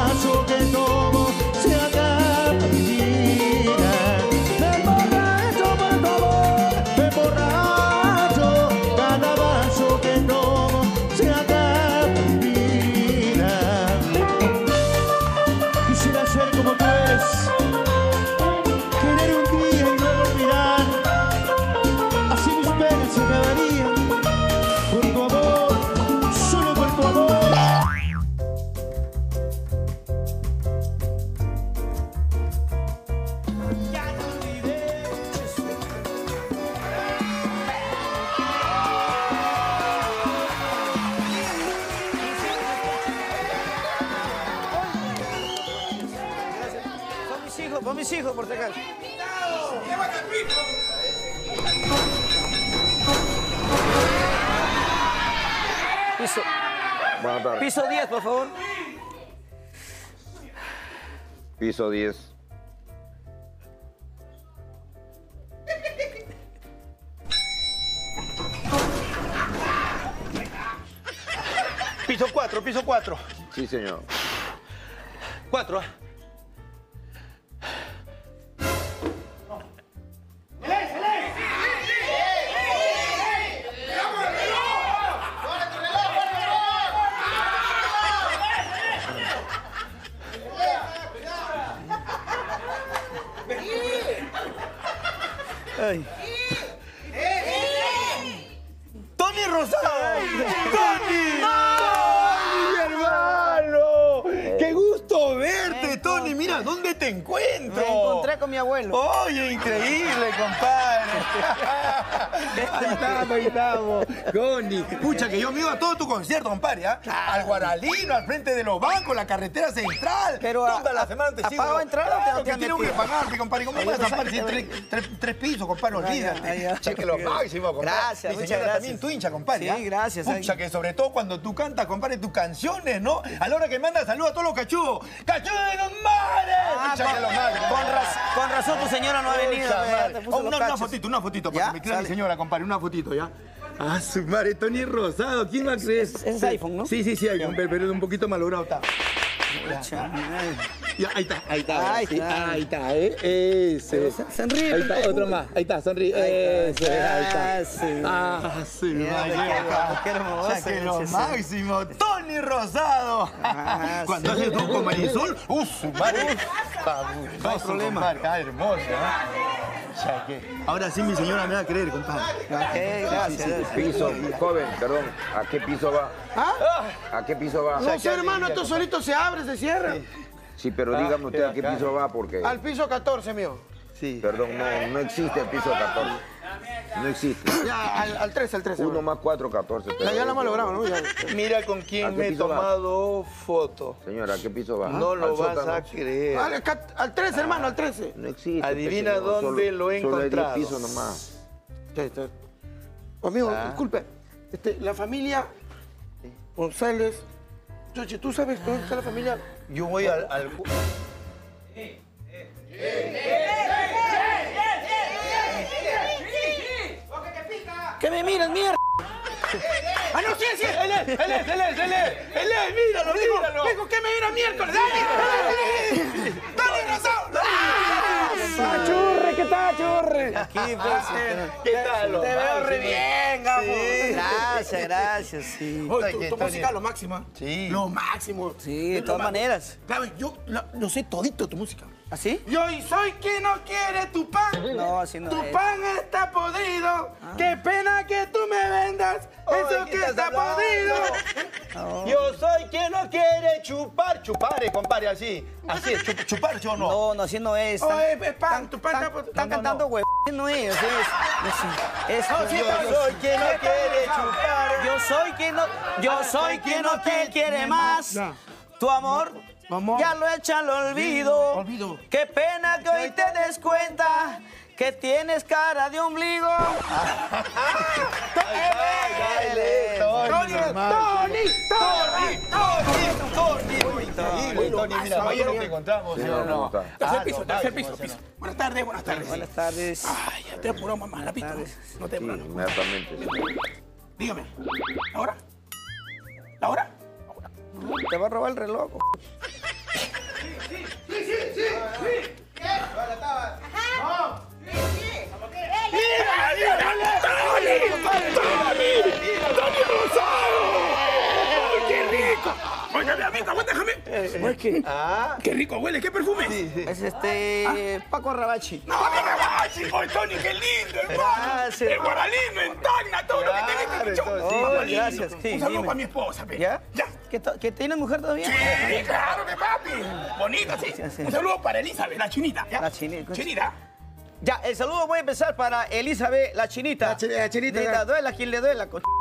O: con mis hijos, por si acaso. Piso.
I: Buenas tardes.
O: Piso diez, por favor.
I: Piso diez.
J: Piso cuatro, piso cuatro.
I: Sí, señor.
J: Cuatro.
O: Ay.
J: ¡Tony Rosado! ¡Tony!
O: ¡No!
J: ¡Tony, mi hermano! ¡Qué gusto verte, Tony! Mira, ¿dónde te encuentro?
O: Me encontré con mi abuelo.
J: Oye, increíble, compadre. Ahí estamos, ahí estamos. Tony, pucha, que yo me iba a todo tu concierto, compadre, ¿ah? Al Guaralino, al frente de los bancos, la carretera central.
O: Pero
J: toda
O: a-
J: la
O: a-
J: semana te
O: ¿ha
J: sigo.
O: pagado entrada o te-
J: Claro
O: te
J: que
O: han
J: tengo que
O: metido?
J: pagarte, compadre. ¿Cómo
O: Oye,
J: vas a
O: pues,
J: pagar
O: hay
J: sin
O: que
J: tres,
O: ver.
J: tres- tres pisos, compadre?
O: Ay,
J: Olvídate.
O: ay, ay,
J: Cheque lo
O: ay.
J: máximo, compadre.
O: Gracias,
J: Mi
O: muchas
J: señora
O: gracias.
J: también tu hincha, compadre.
O: Sí,
J: ¿ah?
O: gracias,
J: Pucha,
O: ay.
J: que sobre todo cuando tú cantas, compadre, tus canciones, ¿no? A la hora que mandas saludos a todos los cachudos. ¡Cachudos de los mares!
O: Ah,
J: Pucha,
O: con,
J: que los mares.
O: con raz- con razón tu señora no ha venido.
J: Pucha,
O: ve,
J: madre.
O: te puso
J: Oh,
O: los
J: una, una
O: cachos.
J: fotito, una fotito,
O: ¿Ya?
J: para que me tire a mi
O: Sale.
J: señora, compadre, una fotito, ¿ya? Ah, su madre, Tony Rosado, ¿quién va a creer?
O: Ese es iPhone, ¿no?
J: Sí, sí, sí, iPhone, pero pero es un poquito malogrado está.
O: Pucha, ay.
J: Ya, ahí está, ahí está.
O: Ahí
J: sí,
O: está.
J: Ahí está, ¿eh? Ese.
O: Pero sonríe,
J: Ahí está,
O: pues,
J: otro más. Ahí está, sonríe. Ese, ahí está.
O: Ah, sí.
J: Ah, sí,
O: Mira,
J: vaya.
O: qué- qué hermoso,
J: Ya que lo
O: ese, sí.
J: máximo. Tony Rosado.
O: Ah,
J: Cuando
O: sí.
J: haces tú con Marisol, ¡uh, su madre! No hay problema. Ah, hermoso, ¿eh? Ya que. Ahora sí mi señora me va a creer, compadre.
O: Ok, gracias.
I: Piso, joven, perdón, ¿a qué piso va?
J: ¿Ah?
I: ¿A qué piso va?
J: No
P: No sé, hermano, esto solito se abre, se cierra.
I: Sí, pero dígame usted a qué piso va porque...
P: Al piso catorce, mío.
J: Sí.
I: Perdón, no, no existe el piso catorce. No existe.
P: Ya, al, al trece, al trece.
I: Uno más cuatro, catorce.
P: Ya, ya lo hemos logrado, ¿no? Ya.
J: Mira con
I: ¿A
J: quién
I: qué
J: me he
I: piso va?
J: tomado foto.
I: Señora, ¿a qué piso va?
J: No lo
I: ¿Al
J: vas
I: sótano?
J: a creer.
P: Al, cat- al trece, hermano, al trece.
I: No existe.
J: Adivina
I: pues, señor,
J: dónde
I: solo-
J: lo he
I: solo hay diez
J: encontrado.
I: pisos nomás.
P: Ya está. Amigo,
J: Ah.
P: disculpe. Este, la familia González. Choche, ¿tú sabes dónde está la familia?
J: Yo voy al... al...
O: ¿Qué me miras, mierda?
P: ¡Ah, no, sí, sí!
J: ¡Él es, él es, él es, él es! ¡Él es! ¡Míralo, míralo!
P: Vengo, ¿qué me mira miércoles? ¡Dale! ¡Dale, Rosado! ¡Ah, churre! ¿Qué tal, churre?
O: Aquí, pues.
J: ¿Qué tal?
O: Te veo re bien, gabo.
J: Sí.
O: Gracias, gracias, sí.
P: Oye, tu, tu
J: Tony.
P: música es lo máximo.
J: Sí.
P: Lo máximo.
O: Sí, de
P: Lo
O: todas
P: ma-
O: maneras.
P: Claro, yo lo, lo sé todito tu música.
O: ¿Así?
P: Yo y soy quien no quiere tu pan.
O: No, así no
P: Tu
O: es.
P: pan está podrido. Qué pena que tú me vendas eso
J: ¿qué
P: que
J: estás
P: está
J: hablando?
P: podrido.
J: Yo soy quien no quiere chupar. Chupare, compadre, así. Así es, chup- chupar, yo no.
O: No, no, así no es.
P: Oh,
O: Están,
P: es, es pan, tu pan está podrido.
O: están cantando huevo. No es, así es. Es,
P: No, sí,
O: yo,
P: pero-
J: Yo soy quien no quiere chupar.
O: yo soy quien no, yo soy quien no te quiere más.
P: Ya.
O: Tu amor,
P: Amor.
O: ya lo echa al olvido.
P: Olvido.
O: Qué pena que hoy te des cuenta que tienes cara de ombligo.
P: Tony, Tony, Tony,
J: Tony, Tony, Tony, mira, vaya lo que encontramos, ¿sí o no?
P: Tercer
J: Ah,
P: piso,
J: no,
P: tercer
J: vale,
P: piso,
J: pues,
P: piso. Buenas tardes, buenas tardes.
O: Buenas tardes.
P: Ay, ya te apuró, mamá, la pista. No te
I: Sí,
P: apuró.
I: inmediatamente.
P: Dígame. ¿La hora? ¿La hora?
O: Te va a robar el reloj.
F: ¡Tony Rosado! ¡Ay, qué rico! Oiga, mi amigo, déjame.
O: ¿Es que?
J: Ah,
F: ¡Qué rico huele! ¿Qué perfume?
O: Es este. Paco Rabachi.
F: ¡No, no me vas! ¡Oye, Tony, qué lindo, hermano!
O: Gracias.
F: El guaralino, en Tacna, todo lo que tenés
J: Claro,
F: que escuchar.
J: entonces, sí.
F: Papá
O: Oh,
F: lindo.
O: gracias, sí,
F: Un saludo
O: dime.
F: para mi esposa, pe.
O: ¿Ya?
F: Ya.
O: ¿Que, to- que tienes mujer todavía?
F: Sí, claro, mi papi. Bonita, sí.
O: Sí, sí.
F: Un saludo para Elizabeth, la chinita. ¿ya?
O: La chinita.
F: Chinita.
O: Ya, el saludo voy a empezar para Elizabeth, la chinita.
P: La chi- la chinita,
O: Le
P: ya.
O: la duela quien le duela, co-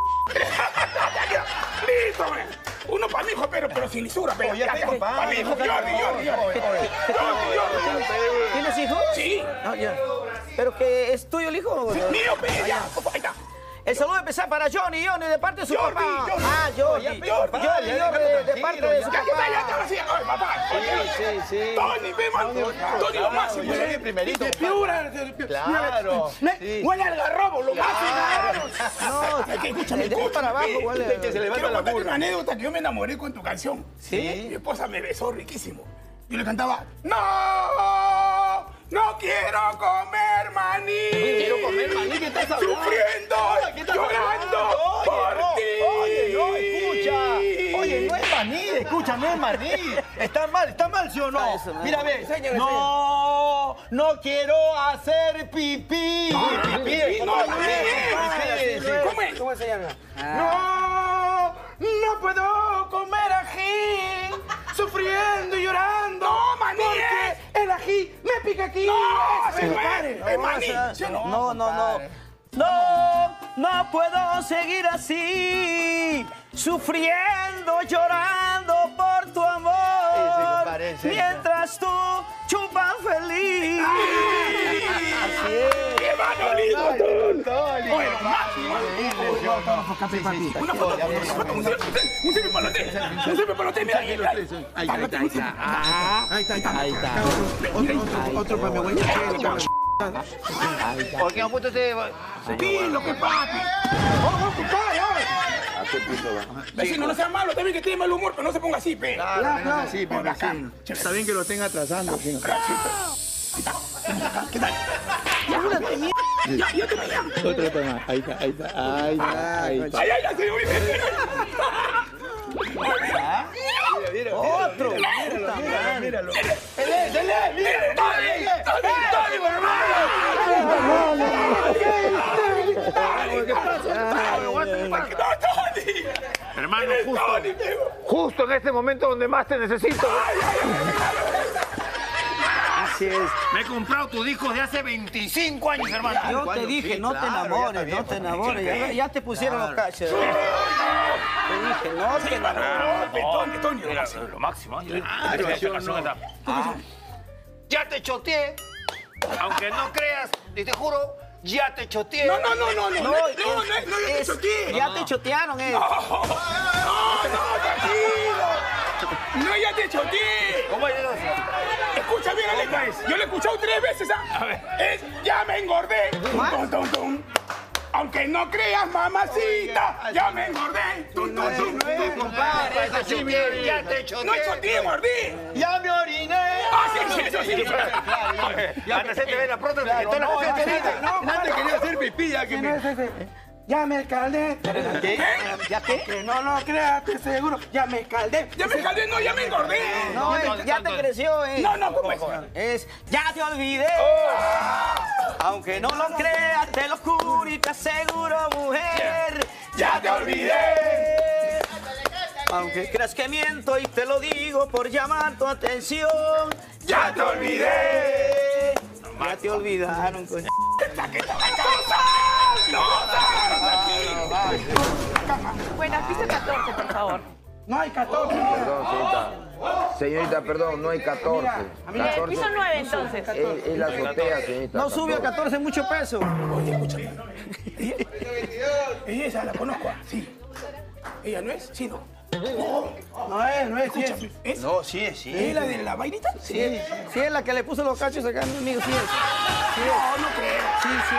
F: Listo, güey. Uno para mi hijo, pero, pero sin lisura, pero.
J: Ya tengo,
F: para mi hijo, Jordi, Jordi, Jordi.
O: ¿Tienes hijo?
F: Sí.
O: Ah, ya. ¿Pero que es tuyo el hijo?
F: Sí, mío, pe, ya. Ahí está.
O: El saludo empezar para Johnny, Johnny, de parte de su
F: Jordi,
O: papá.
F: Jordi.
O: Ah, Johnny.
F: Jordi,
O: Jordi,
F: Jordi,
O: Jordi, de, de parte de su
F: Ya que
O: papá.
F: está, ya está, así. Ay, papá.
O: Sí, sí, sí.
F: Tony, ve, man. Tony, lo máximo.
J: Yo soy primerito.
F: De piura.
J: Claro.
F: Huele al garrobo, lo máximo.
O: No,
F: es que escúchame,
O: de ahí para abajo, huele.
J: Que se levanta
F: Quiero
J: la
F: contarte
J: burra.
F: una anécdota que yo me enamoré con tu canción.
O: ¿Sí?
F: Mi esposa me besó riquísimo. Yo le cantaba, no, no quiero comer maní.
J: Quiero comer maní, ¿qué estás hablando?
F: Sufriendo,
J: ¿Qué estás
F: llorando
J: hablando?
F: por
J: Oye, no,
F: ti.
J: Oye, no, escucha. Oye, no es maní, escucha, no es maní. Está mal, está mal, ¿sí o no?
O: Eso, no.
J: Mira, ve. No, no quiero hacer pipí. Pipí,
F: no,
J: ¿cómo
F: no,
J: es?
F: no, ¿Cómo es?
O: ¿Cómo se llama?
F: No, no puedo comer ají, sufriendo y llorando. No, maní. Porque el ají me pica aquí. No,
O: Sí,
F: se
O: compadre.
F: es maní. ¿Sí o
O: No, no, no. No, no puedo seguir así, sufriendo, llorando por tu amor,
J: Ese, compadre, ese.
O: mientras tú chupas feliz.
F: Así es. ¡Qué mano lindo! Bueno, máximo. Una foto, una foto, un selfie para los tres. Un selfie para los tres, mira. Ahí está, ahí está. Ahí está, ahí está. Ahí está. Otro, otro para mi güey.
M: ¿Por qué no puesto ese...?
F: Pilo, que papi. Vamos, vamos, compadre,
I: ¿A qué piso va?
F: vecino, no sea malo, también que tiene mal humor, pero no se ponga así, pe.
J: Claro, claro, así, pe, vecino. Está bien que lo estén atrasando, vecino.
F: ¿Qué tal? Ya, ya, ya te veía.
J: Otro tema. Ahí está, ahí está, ahí está, ahí está.
F: Ay, ay, ay, se oye.
J: Mira, mira,
O: Otro.
J: míralo, míralo, míralo.
F: ¡Él es, él es! ¡Mira, Tony! ¡Tony, Tony, mi hermano!
J: ¿Qué pasa?
F: ¡No, Tony!
L: Hermano, justo, justo en este momento donde más te necesito.
O: Así es.
L: Me he comprado tus discos de hace veinticinco años, hermano.
O: Yo te dije, no te enamores, no te enamores. Ya, ya te pusieron los cachos. Te dije, no te enamores.
F: Tony, Tony,
L: Era lo máximo. ¿eh? Ah, esta canción está- Ya te choteé. Aunque no creas, y te juro, ya te choteé.
F: No, no, no, no, no, no, no,
O: es-
F: no, no, yo te
O: es-
F: choteé.
O: Ya te chotearon, eh.
F: No, no, no, tranquilo. No, ya te choteé.
L: ¿Cómo es eso?
F: Escucha bien, Alex. Yo lo he escuchado tres veces, ¿ah? Es ya me engordé. Tum, tum, tum. Aunque no creas, mamacita, ya me engordé. Tum, tum, tum.
J: Compadre, esa sí, mira, ya te choteé.
F: No choteé, mordí.
J: Ya me oriné.
F: Ah, sí, sí, eso sí.
L: Antes se te ve la prótesis.
J: Claro,
L: Todas las
J: no,
L: canciones
J: es que
L: que-
J: no, antes quería hacer pipí, ya que me...
F: Ya me escaldé.
J: ¿Qué?
O: ¿Ya qué?
F: Que no lo creas, te seguro. Ya me escaldé. Ya me escaldé, no, ya me engordé.
O: No, es- ya te creció, eh.
F: No, no, ¿cómo es?
O: Es, ya te olvidé. Aunque no lo creas, te lo juro y te aseguro, mujer.
F: Ya te olvidé.
O: Aunque creas que miento y te lo digo por llamar tu atención.
F: Ya te olvidé.
O: Ya te olvidaron, coño.
F: No,
G: Buenas, pista catorce, por favor.
F: no hay catorce.
I: Perdón, señorita. Señorita, perdón, no hay catorce.
G: Mira, el piso
I: catorce
G: nueve, entonces.
I: es, es la azotea, señorita.
O: No sube a catorce mucho peso.
F: Oye, escúchame. Ella esa la conozco, ¿ah? Sí. ¿Ella no es? Sí, no. No, no es, no es. Sí es. ¿Es?
J: No, sí es, sí.
F: ¿Es la de la vainita?
O: Sí, es, sí es la que le puso los cachos acá a mi amigo, sí es. Sí es.
F: No, no creo.
O: Sí, sí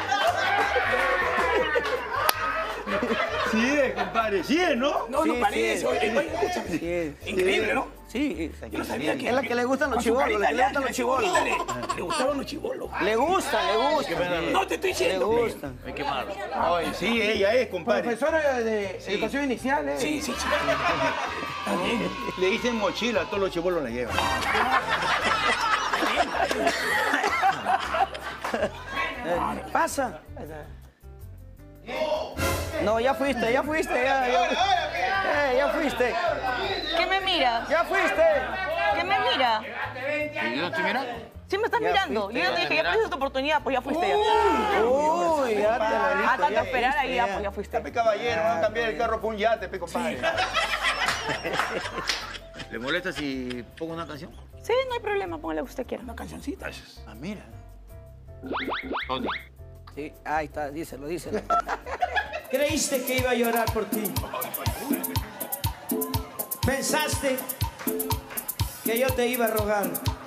J: Sí es, compadre, sí es, ¿no?
F: No, no
O: Sí,
F: parece.
O: sí,
F: Oye,
O: sí.
F: oye, escúchame.
O: es. Sí es.
F: Increíble, ¿no?
O: Sí,
F: Yo no sabía que...
O: es la que le gustan los
F: con su
O: chibolos, la
F: carita
O: que le gustan
F: ya,
O: los chibolos.
F: Le, le gustaban los chibolos.
O: Le gustan, le gustan.
F: No te estoy
O: Le
F: diciendo.
O: gustan.
L: Ay, qué malo.
J: Oye, sí, ella es, compadre.
F: Profesora de educación inicial, ¿eh? Sí, sí, sí. Está bien.
J: Le dicen mochila, todos los chibolos la llevan.
O: Pasa. No, ya fuiste, ya fuiste, ya, ya, eh, ya fuiste,
G: ¿Qué me miras?
O: ya fuiste.
G: ¿Qué me mira?
I: ¿Y yo no estoy mirando?
G: Sí me estás mirando. Yo ya te dije, ya perdiste tu oportunidad, pues ya fuiste ya.
O: Uy, ya te la
G: Ah, tanto esperar ahí, ya, pues ya fuiste.
J: Pe caballero, van a cambiar el carro por un yate, pe compadre.
I: ¿Le molesta si pongo una canción?
G: Sí, no hay problema, póngale lo que usted quiera.
J: Una cancioncita.
I: Ah, mira.
O: ¿Dónde? Sí, ahí está, díselo, díselo.
K: Creíste que iba a llorar por ti. Pensaste que yo te iba a rogar.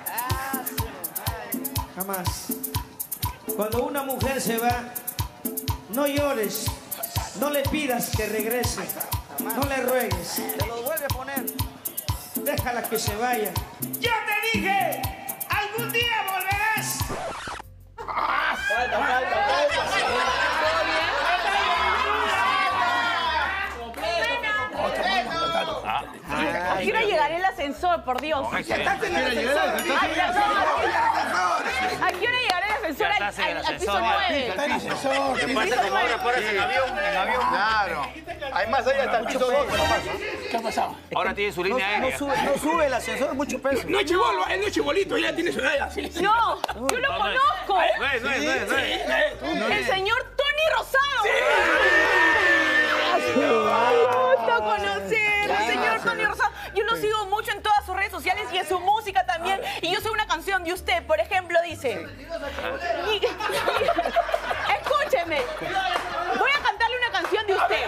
K: Jamás. Cuando una mujer se va, no llores, no le pidas que regrese, no le ruegues.
O: Te lo vuelve a poner.
K: Déjala que se vaya. ¡Yo te dije! ¡Algún día volverás!
J: Falta, falta,
G: ¿A qué hora llegará el ascensor, por Dios?
J: Ya estás en el ascensor.
G: Ay, perdón. ¿A qué hora llegará el ascensor al, al- al piso nueve?
J: Está en el ascensor.
L: ¿Qué pasa como ahora paras en avión? En avión.
J: Claro. Además, ahí hasta el piso dos.
F: ¿Qué ha pasado?
L: Ahora tiene su línea
O: No
L: aérea.
O: sube, no sube el ascensor, mucho peso.
F: No es chibolo, él no es chibolito, ya tiene su edad. Sí, sí.
G: No, yo lo
L: No, no es.
G: conozco.
L: No es, no es, no es, no es.
G: El señor Tony Rosado. Me gusta conocer al señor Tony Rosado. Yo lo sigo mucho en todas sus redes sociales y en su música también. Y yo sé una canción de usted, por ejemplo, dice... Y- Escúcheme. Voy a cantarle una canción de usted.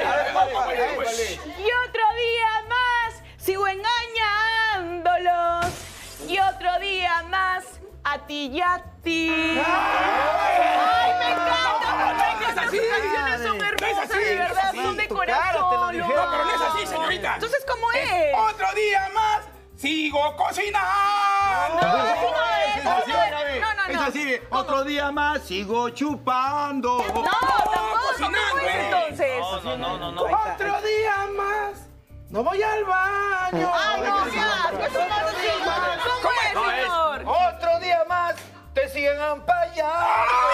G: Y otro día más sigo engañándolos. Y otro día más a ti y a ti. ¡Ay, me encanta! Me encanta, sus canciones son hermosas, de verdad, son de corazón.
F: No, pero no es así, señorita.
G: Entonces, ¿cómo es?
F: Otro día más, sigo cocinando.
G: No, así no es. así no es. No, no,
J: Es
G: no.
J: así, otro día más sigo chupando.
G: No, tampoco,
F: cocinando,
G: ¿cómo es
F: eh.
G: entonces?
L: No, no, no, no.
F: Otro día más, no voy al baño.
G: Ay, no, ya, eso no es así. ¿Cómo es,
L: No, es-
G: señor?
J: Otro día más te siguen ampallando.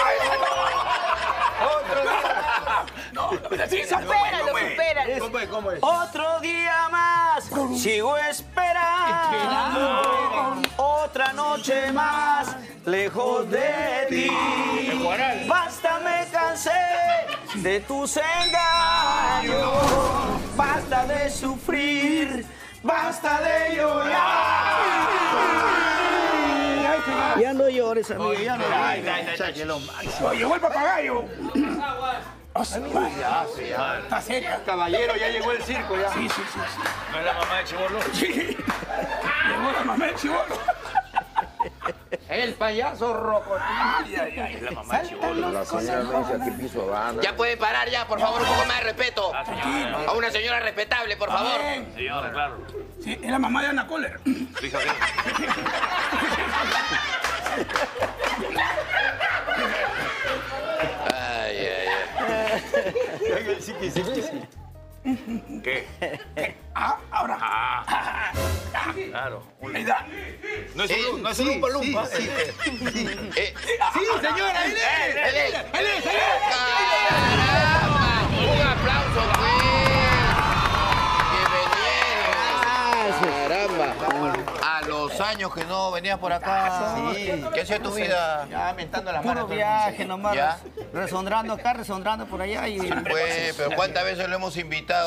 J: Otro día más.
F: No, no es así.
G: Supéralo, supéralo.
J: ¿Cómo es? ¿Cómo es?
O: Otro día más, sigo esperando. Otra noche más, lejos de ti. Basta, me cansé de tus engaños. Basta de sufrir, basta de llorar. Ya no llores, amigo, ya no llores.
F: Oh, llegó el papagayo. Oh, sí,
J: Ya, sí, ya.
F: está seria.
J: Caballero, ya llegó el circo, ya.
F: Sí, sí, sí, sí.
L: ¿No es la mamá de Chibolo?
F: Sí. Llegó la mamá del chibolo.
J: El payaso rocotín.
F: Ay, ay, ay.
L: Es la mamá de Chibolo.
I: La señora me dice aquí piso van.
M: Ya pueden parar ya, por favor, un poco más de respeto. A una señora respetable, por favor.
L: Señora, claro.
F: Sí, es la mamá de Ana Coller.
L: Dijo que...
M: Ay, ay, ay.
J: Sí, sí, sí, sí.
L: ¿Qué?
F: Ah, ahora.
L: Ah, claro.
F: Mira.
L: No es un, no es
J: Sí,
L: un Lumpa Lumpa.
J: sí, sí.
M: Eh,
J: Sí, señora, él es.
M: él es.
F: ¡Él es, él es!
M: ¡Caramba! Un aplauso, pues. Bienvenido. Caramba. A los años que no venías por acá.
J: Sí.
M: ¿Qué hacía tu vida?
J: Ya mentando las
O: Puro
J: manos.
O: viaje nomás,
M: ¿Ya?
O: resondrando acá, resondrando por allá y...
M: Pues, pero ¿cuántas veces lo hemos invitado?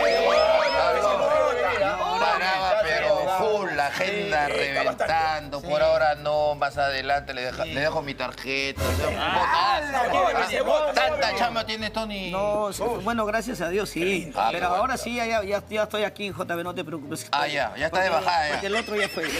M: Paraba, pero full, la agenda reventando. Por ahora no, más adelante le, deja- le dejo mi tarjeta. Botazo. ¿Tanta chamba tienes, Tony?
O: No, sí, bueno, gracias a Dios, sí.
M: Ah,
O: Pero
M: bueno.
O: ahora sí, ya, ya, ya- ya estoy aquí en J B, no te preocupes.
M: Ah, ya, ya está de
O: Porque-
M: bajada, ya.
O: Porque el otro ya fue.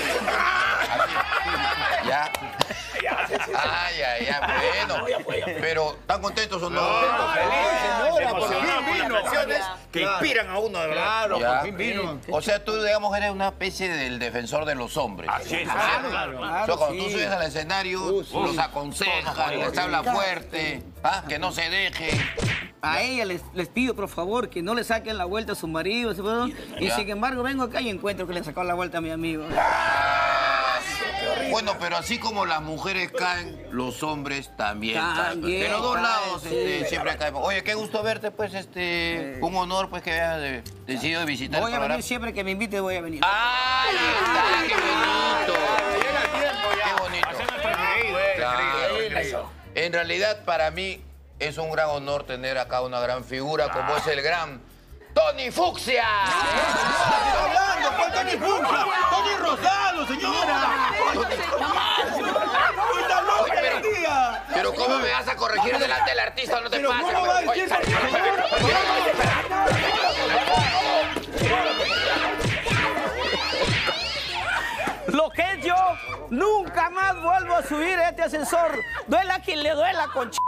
M: ¿Ya? Ah, ya, ya, bueno. Pero, ¿están contentos o no?
J: Señora, por fin
L: Emocionado por
J: vino.
L: las canciones que inspiran a uno, de verdad.
J: Claro,
M: Ya.
J: por fin vino.
M: O sea, tú, digamos, eres una especie del defensor de los hombres.
L: Así es,
O: Claro,
L: claro.
O: claro,
M: O sea, cuando
O: sí.
M: tú subes al escenario, los aconsejas, les habla fuerte, ¿ah? Que no se deje.
O: A ella les, les pido, por favor, que no le saquen la vuelta a su marido. ¿sí puedo? Y
M: Ya.
O: sin embargo, vengo acá y encuentro que le sacó la vuelta a mi amigo.
M: Bueno, pero así como las mujeres caen, los hombres también,
C: También
M: caen. De los dos
C: caen,
M: lados
C: sí.
M: este, siempre caemos. Oye, qué gusto verte, pues, este... Un honor, pues, que hayas de- decidido de visitar
C: Voy
M: el
C: a
M: programa.
C: venir siempre que me invite, voy a venir.
M: ¡Ahí está! ¡Qué bonito!
L: Llega tiempo ya.
M: ¡Qué bonito!
L: Hacemos preferido, eh.
M: Claro.
L: Preferido.
M: En realidad, para mí, es un gran honor tener acá una gran figura como es el gran Tony Fucsia.
J: ¿Qué está hablando? ¿Cuál Tony Fucsia? ¡Tony Rosado, señora!
M: Oye, pero, pero ¿cómo me vas a corregir delante del artista? No te
J: Pero
M: pases.
J: ¿cómo va a
M: Oye,
J: decir-
O: Lo que es yo, nunca más vuelvo a subir a este ascensor. Duela quien le duela, con ch...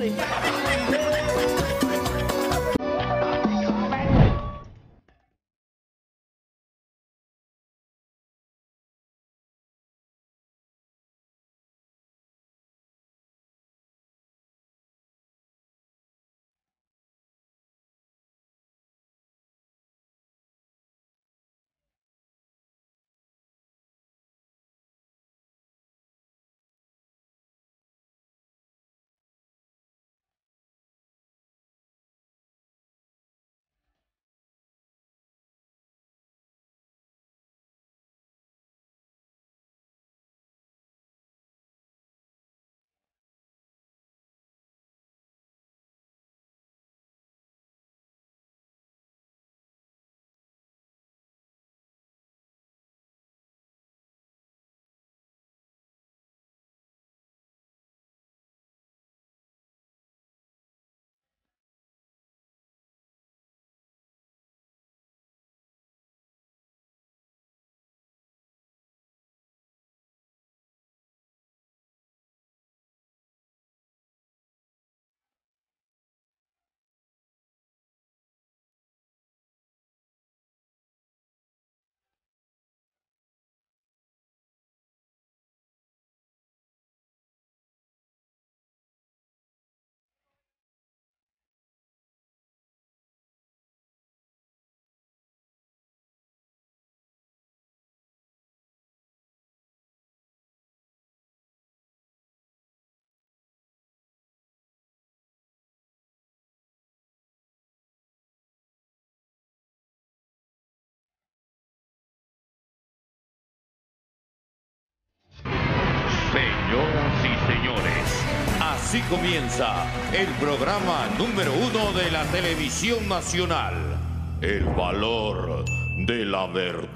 Q: Señoras y señores, así comienza el programa número uno de la televisión nacional, El Valor de la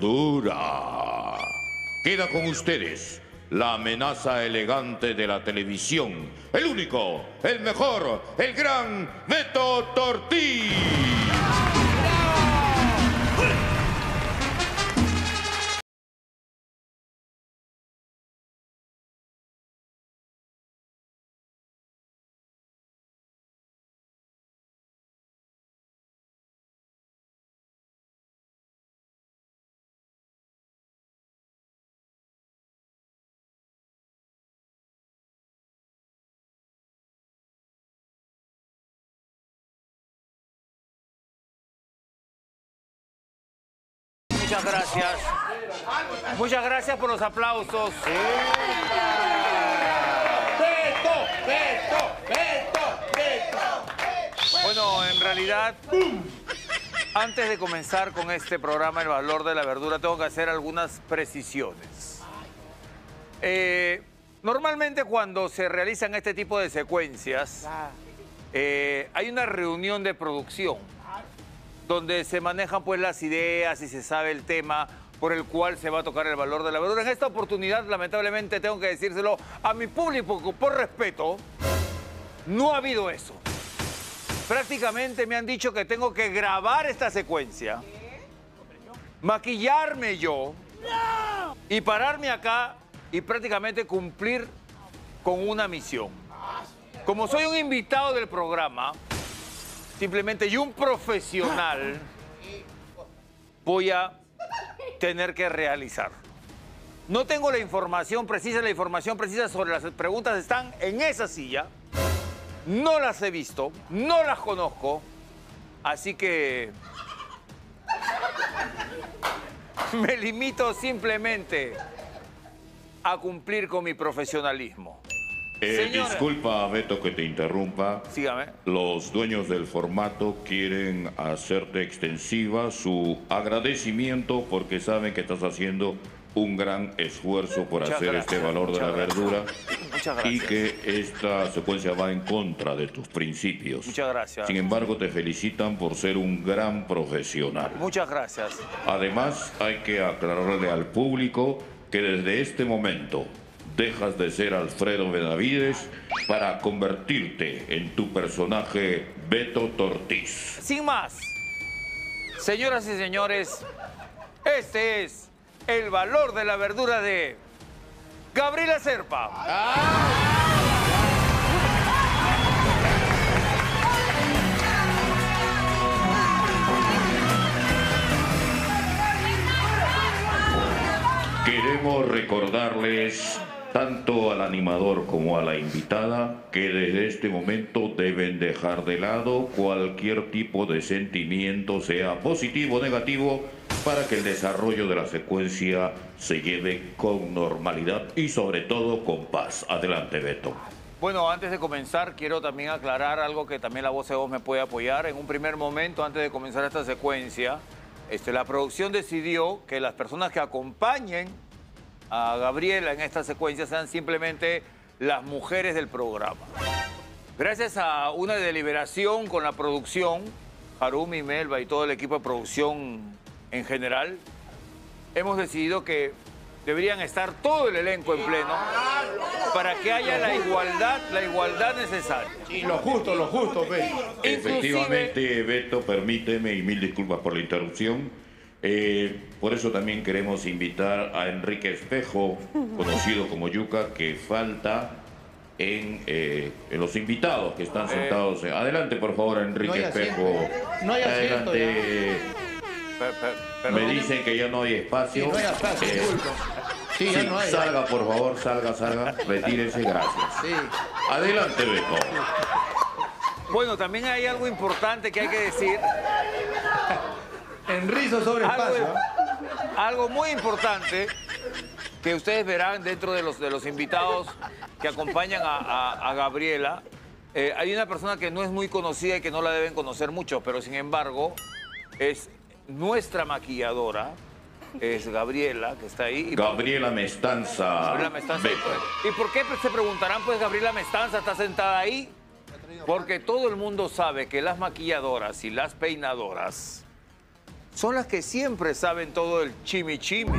Q: Verdura. Queda con ustedes la amenaza elegante de la televisión, el único, el mejor, el gran Beto Ortiz.
L: Muchas gracias. Muchas gracias por los aplausos.
P: ¡Beto! ¡Beto! ¡Beto! ¡Beto!
L: Bueno, en realidad, antes de comenzar con este programa El Valor de la Verdura, tengo que hacer algunas precisiones. Eh, normalmente cuando se realizan este tipo de secuencias, eh, hay una reunión de producción donde se manejan pues las ideas y se sabe el tema por el cual se va a tocar El Valor de la Verdura. En esta oportunidad, lamentablemente, tengo que decírselo a mi público por respeto, no ha habido eso. Prácticamente me han dicho que tengo que grabar esta secuencia, maquillarme yo y pararme acá y prácticamente cumplir con una misión. Como soy un invitado del programa, simplemente y un profesional, voy a tener que realizar. No tengo la información precisa, la información precisa sobre las preguntas están en esa silla. No las he visto, no las conozco, así que me limito simplemente a cumplir con mi profesionalismo.
Q: Eh,
L: Señora.
Q: disculpa, Beto, que te interrumpa.
L: Sígame.
Q: Los dueños del formato quieren hacerte extensiva su agradecimiento porque saben que estás haciendo un gran esfuerzo por
L: Muchas
Q: hacer
L: gracias,
Q: este valor de
L: muchas
Q: la
L: gracias.
Q: verdura
L: Muchas
Q: y
L: gracias.
Q: que esta secuencia va en contra de tus principios.
L: Muchas gracias.
Q: Sin embargo, te felicitan por ser un gran profesional.
L: Muchas gracias.
Q: Además, hay que aclararle al público que desde este momento dejas de ser Alfredo Benavides para convertirte en tu personaje Beto Tortiz.
L: Sin más, señoras y señores, este es el valor de la verdura de Gabriela Serpa.
Q: Queremos recordarles tanto al animador como a la invitada que desde este momento deben dejar de lado cualquier tipo de sentimiento, sea positivo o negativo, para que el desarrollo de la secuencia se lleve con normalidad y sobre todo con paz. Adelante, Beto.
L: Bueno, antes de comenzar, quiero también aclarar algo que también la voz de voz me puede apoyar. En un primer momento, antes de comenzar esta secuencia, este, la producción decidió que las personas que acompañen a Gabriela en esta secuencia sean simplemente las mujeres del programa. Gracias a una deliberación con la producción, Harumi, Melba y todo el equipo de producción en general, hemos decidido que deberían estar todo el elenco en pleno para que haya la igualdad, la igualdad necesaria.
J: Y lo justo, lo justo, Beto.
Q: Efectivamente, Beto, permíteme y mil disculpas por la interrupción. Eh, por eso también queremos invitar a Enrique Espejo, conocido como Yuca, que falta en, eh, en los invitados que están sentados. Adelante, por favor, Enrique
J: No hay
Q: Espejo.
J: asiento. No hay asiento,
Q: Adelante. Me dicen que ya no hay espacio.
J: Sí, no hay espacio,
Q: Eh,
J: disculpa. Sí, ya
Q: sí,
J: no hay.
Q: salga, por favor, salga, salga. Retírese, gracias.
J: Sí.
Q: Adelante, Beto.
L: Bueno, también hay algo importante que hay que decir.
J: En rizo sobre
L: algo,
J: espacio.
L: algo muy importante que ustedes verán dentro de los, de los invitados que acompañan a, a- a Gabriela. Eh, hay una persona que no es muy conocida y que no la deben conocer mucho, pero sin embargo es nuestra maquilladora, es Gabriela, que está ahí. Y
Q: Gabriela Mestanza.
L: Gabriela Mestanza.
Q: Beto.
L: ¿Y por qué se preguntarán, pues Gabriela Mestanza está sentada ahí? Porque todo el mundo sabe que las maquilladoras y las peinadoras son las que siempre saben todo el chimichimi.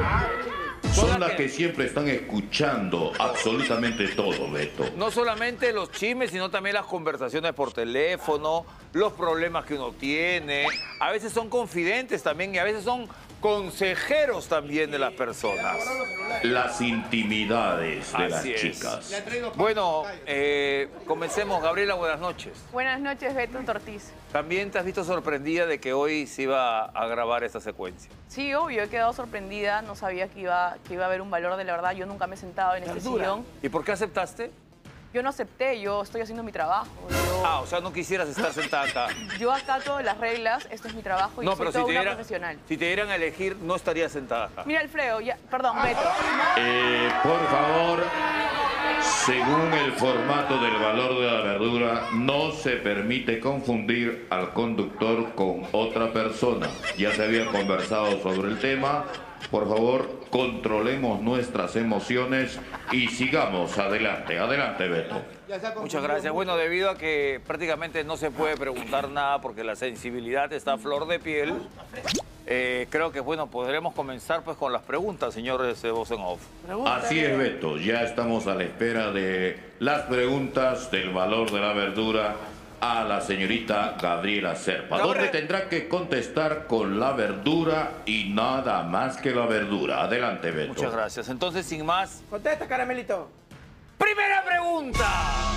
Q: Son las que siempre están escuchando absolutamente todo, Beto.
L: No solamente los chismes, sino también las conversaciones por teléfono, los problemas que uno tiene. A veces son confidentes también y a veces son consejeros también de las personas.
Q: Las intimidades de las
L: Así es.
Q: chicas.
L: Bueno, eh, comencemos. Gabriela, buenas noches.
G: Buenas noches, Beto Tortiz.
L: ¿También te has visto sorprendida de que hoy se iba a grabar esta secuencia?
G: Sí, obvio, he quedado sorprendida. No sabía que iba, que iba a haber un valor de la verdad. Yo nunca me he sentado en este sillón.
L: ¿Y por qué aceptaste?
G: Yo no acepté, yo estoy haciendo mi trabajo. Yo,
L: Ah, o sea, no quisieras estar sentada acá.
G: yo acato las reglas, esto es mi trabajo y
L: No,
G: soy
L: pero si
G: toda
L: te,
G: una
L: dieran,
G: profesional.
L: si te dieran a elegir, no estarías sentada acá.
G: Mira, Alfredo, ya, perdón, Beto.
Q: Eh, por favor, según el formato del valor de la verdura, no se permite confundir al conductor con otra persona. Ya se había conversado sobre el tema. Por favor, controlemos nuestras emociones y sigamos adelante. Adelante, Beto.
L: Muchas gracias. Bueno, debido a que prácticamente no se puede preguntar nada porque la sensibilidad está a flor de piel, eh, creo que, bueno, podremos comenzar pues con las preguntas, señores de Voz en Off.
Q: Así es, Beto. Ya estamos a la espera de las preguntas del valor de la verdura a la señorita Gabriela Serpa, donde tendrá que contestar con la verdura y nada más que la verdura. Adelante, Beto.
L: Muchas gracias. Entonces, sin más,
P: Contesta, caramelito.
L: primera pregunta.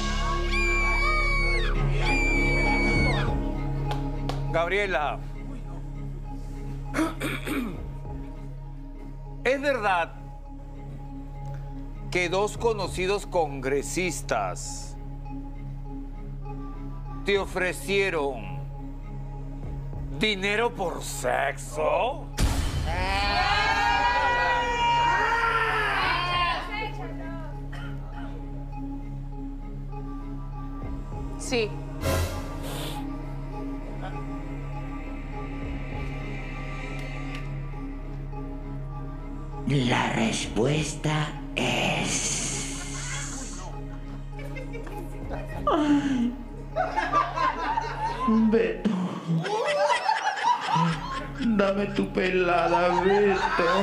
L: Gabriela, ¿es verdad que dos conocidos congresistas te ofrecieron dinero por sexo?
G: Sí.
M: La respuesta es...
K: Ay. Beto. Dame tu pelada, Beto.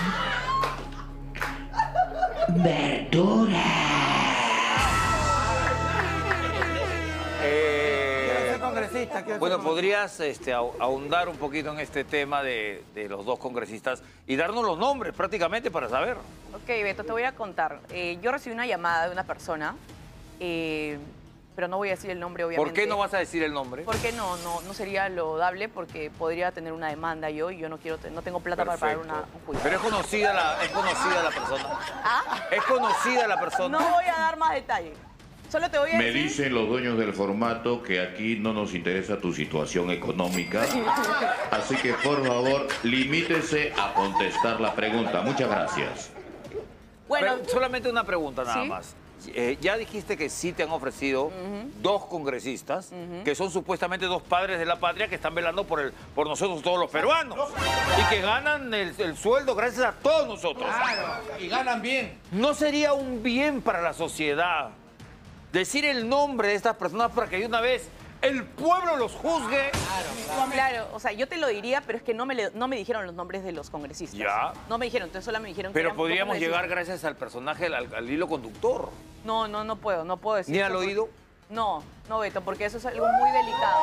M: Verdura.
L: Eh,
J: congresista, quiero ser
L: bueno,
J: congresista.
L: podrías este, ahu- ahondar un poquito en este tema de, de los dos congresistas y darnos los nombres prácticamente para saber.
G: Ok, Beto, te voy a contar. Eh, yo recibí una llamada de una persona, eh, pero no voy a decir el nombre, obviamente.
L: ¿Por qué no vas a decir el nombre?
G: Porque no, no, no sería lo dable, porque podría tener una demanda yo y yo no quiero, te- no tengo plata para pagar una, un juicio.
L: Pero es conocida la, es conocida la persona.
G: ¿Ah?
L: Es conocida la persona.
G: No voy a dar más detalles. Solo te voy a
Q: Me
G: decir...
Q: dicen los dueños del formato que aquí no nos interesa tu situación económica. Así que, por favor, limítese a contestar la pregunta. Muchas gracias.
G: Bueno,
L: Pero solamente una pregunta nada
G: ¿Sí?
L: más. Eh, ya dijiste que sí te han ofrecido dos congresistas, que son supuestamente dos padres de la patria que están velando por, el, por nosotros todos los peruanos. Y que ganan el, el sueldo gracias a todos nosotros.
A: Claro, y ganan bien.
L: ¿No sería un bien para la sociedad decir el nombre de estas personas para que de una vez el pueblo los juzgue?
G: Claro, o sea, yo te lo diría, pero es que no me, le- no me dijeron los nombres de los congresistas.
L: Ya.
G: No me dijeron, entonces solo me dijeron que
L: Pero
G: eran dos
L: podríamos
G: congresistas.
L: llegar gracias al personaje, al, al hilo conductor.
G: No, no, no puedo, no puedo decir
L: ¿Ni
G: eso
L: al
G: porque-
L: oído?
G: No, no, Beto, porque eso es algo muy delicado.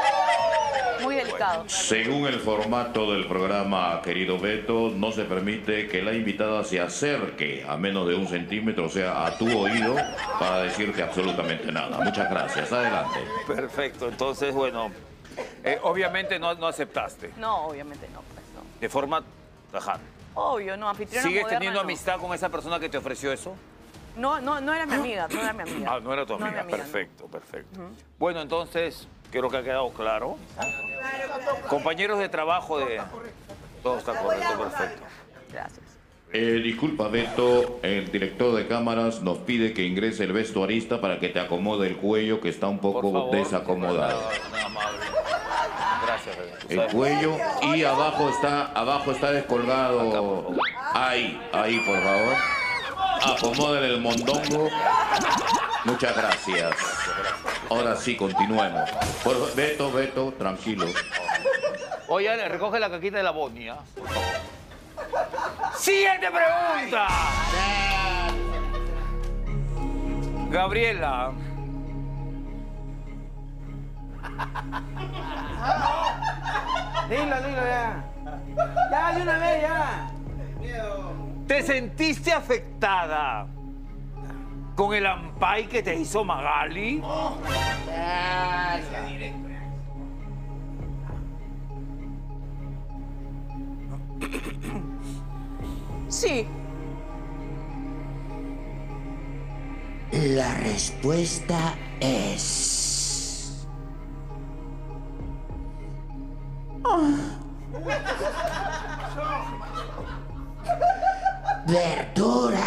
G: Muy delicado.
Q: Según el formato del programa, querido Beto, no se permite que la invitada se acerque a menos de un centímetro, o sea, a tu oído, para decirte absolutamente nada. Muchas gracias. Adelante.
L: Perfecto, entonces, bueno, eh, obviamente no, no aceptaste.
G: No, obviamente no, pues no.
L: De forma tajante.
G: Obvio, no, anfitriona
L: ¿Sigues
G: moderna,
L: teniendo
G: no.
L: amistad con esa persona que te ofreció eso?
G: No, no, no era mi amiga, no era mi amiga.
L: Ah, no era tu
G: No
L: amiga.
G: era mi amiga,
L: Perfecto, perfecto. Bueno, entonces, creo que ha quedado claro. Compañeros de trabajo de... Todo está correcto, perfecto.
G: Gracias.
Q: Eh, disculpa, Beto, el director de cámaras nos pide que ingrese el vestuarista para que te acomode el cuello, que está un poco desacomodado.
L: Muy amable. Gracias, Beto. Tú
Q: El
L: sabes-
Q: cuello y abajo está, abajo está descolgado. Ahí, ahí, por favor. Acomódele el mondongo. Muchas gracias. Ahora sí, continuemos. Por- Beto, Beto, tranquilo.
L: Oye, Ale, recoge la caquita de la Bonia. Siguiente pregunta. Gabriela.
O: Dilo, dilo ya. Ya, de una vez, ya.
L: ¿Te sentiste afectada con el ampay que te hizo Magali?
G: Sí.
M: La respuesta es... Verdura.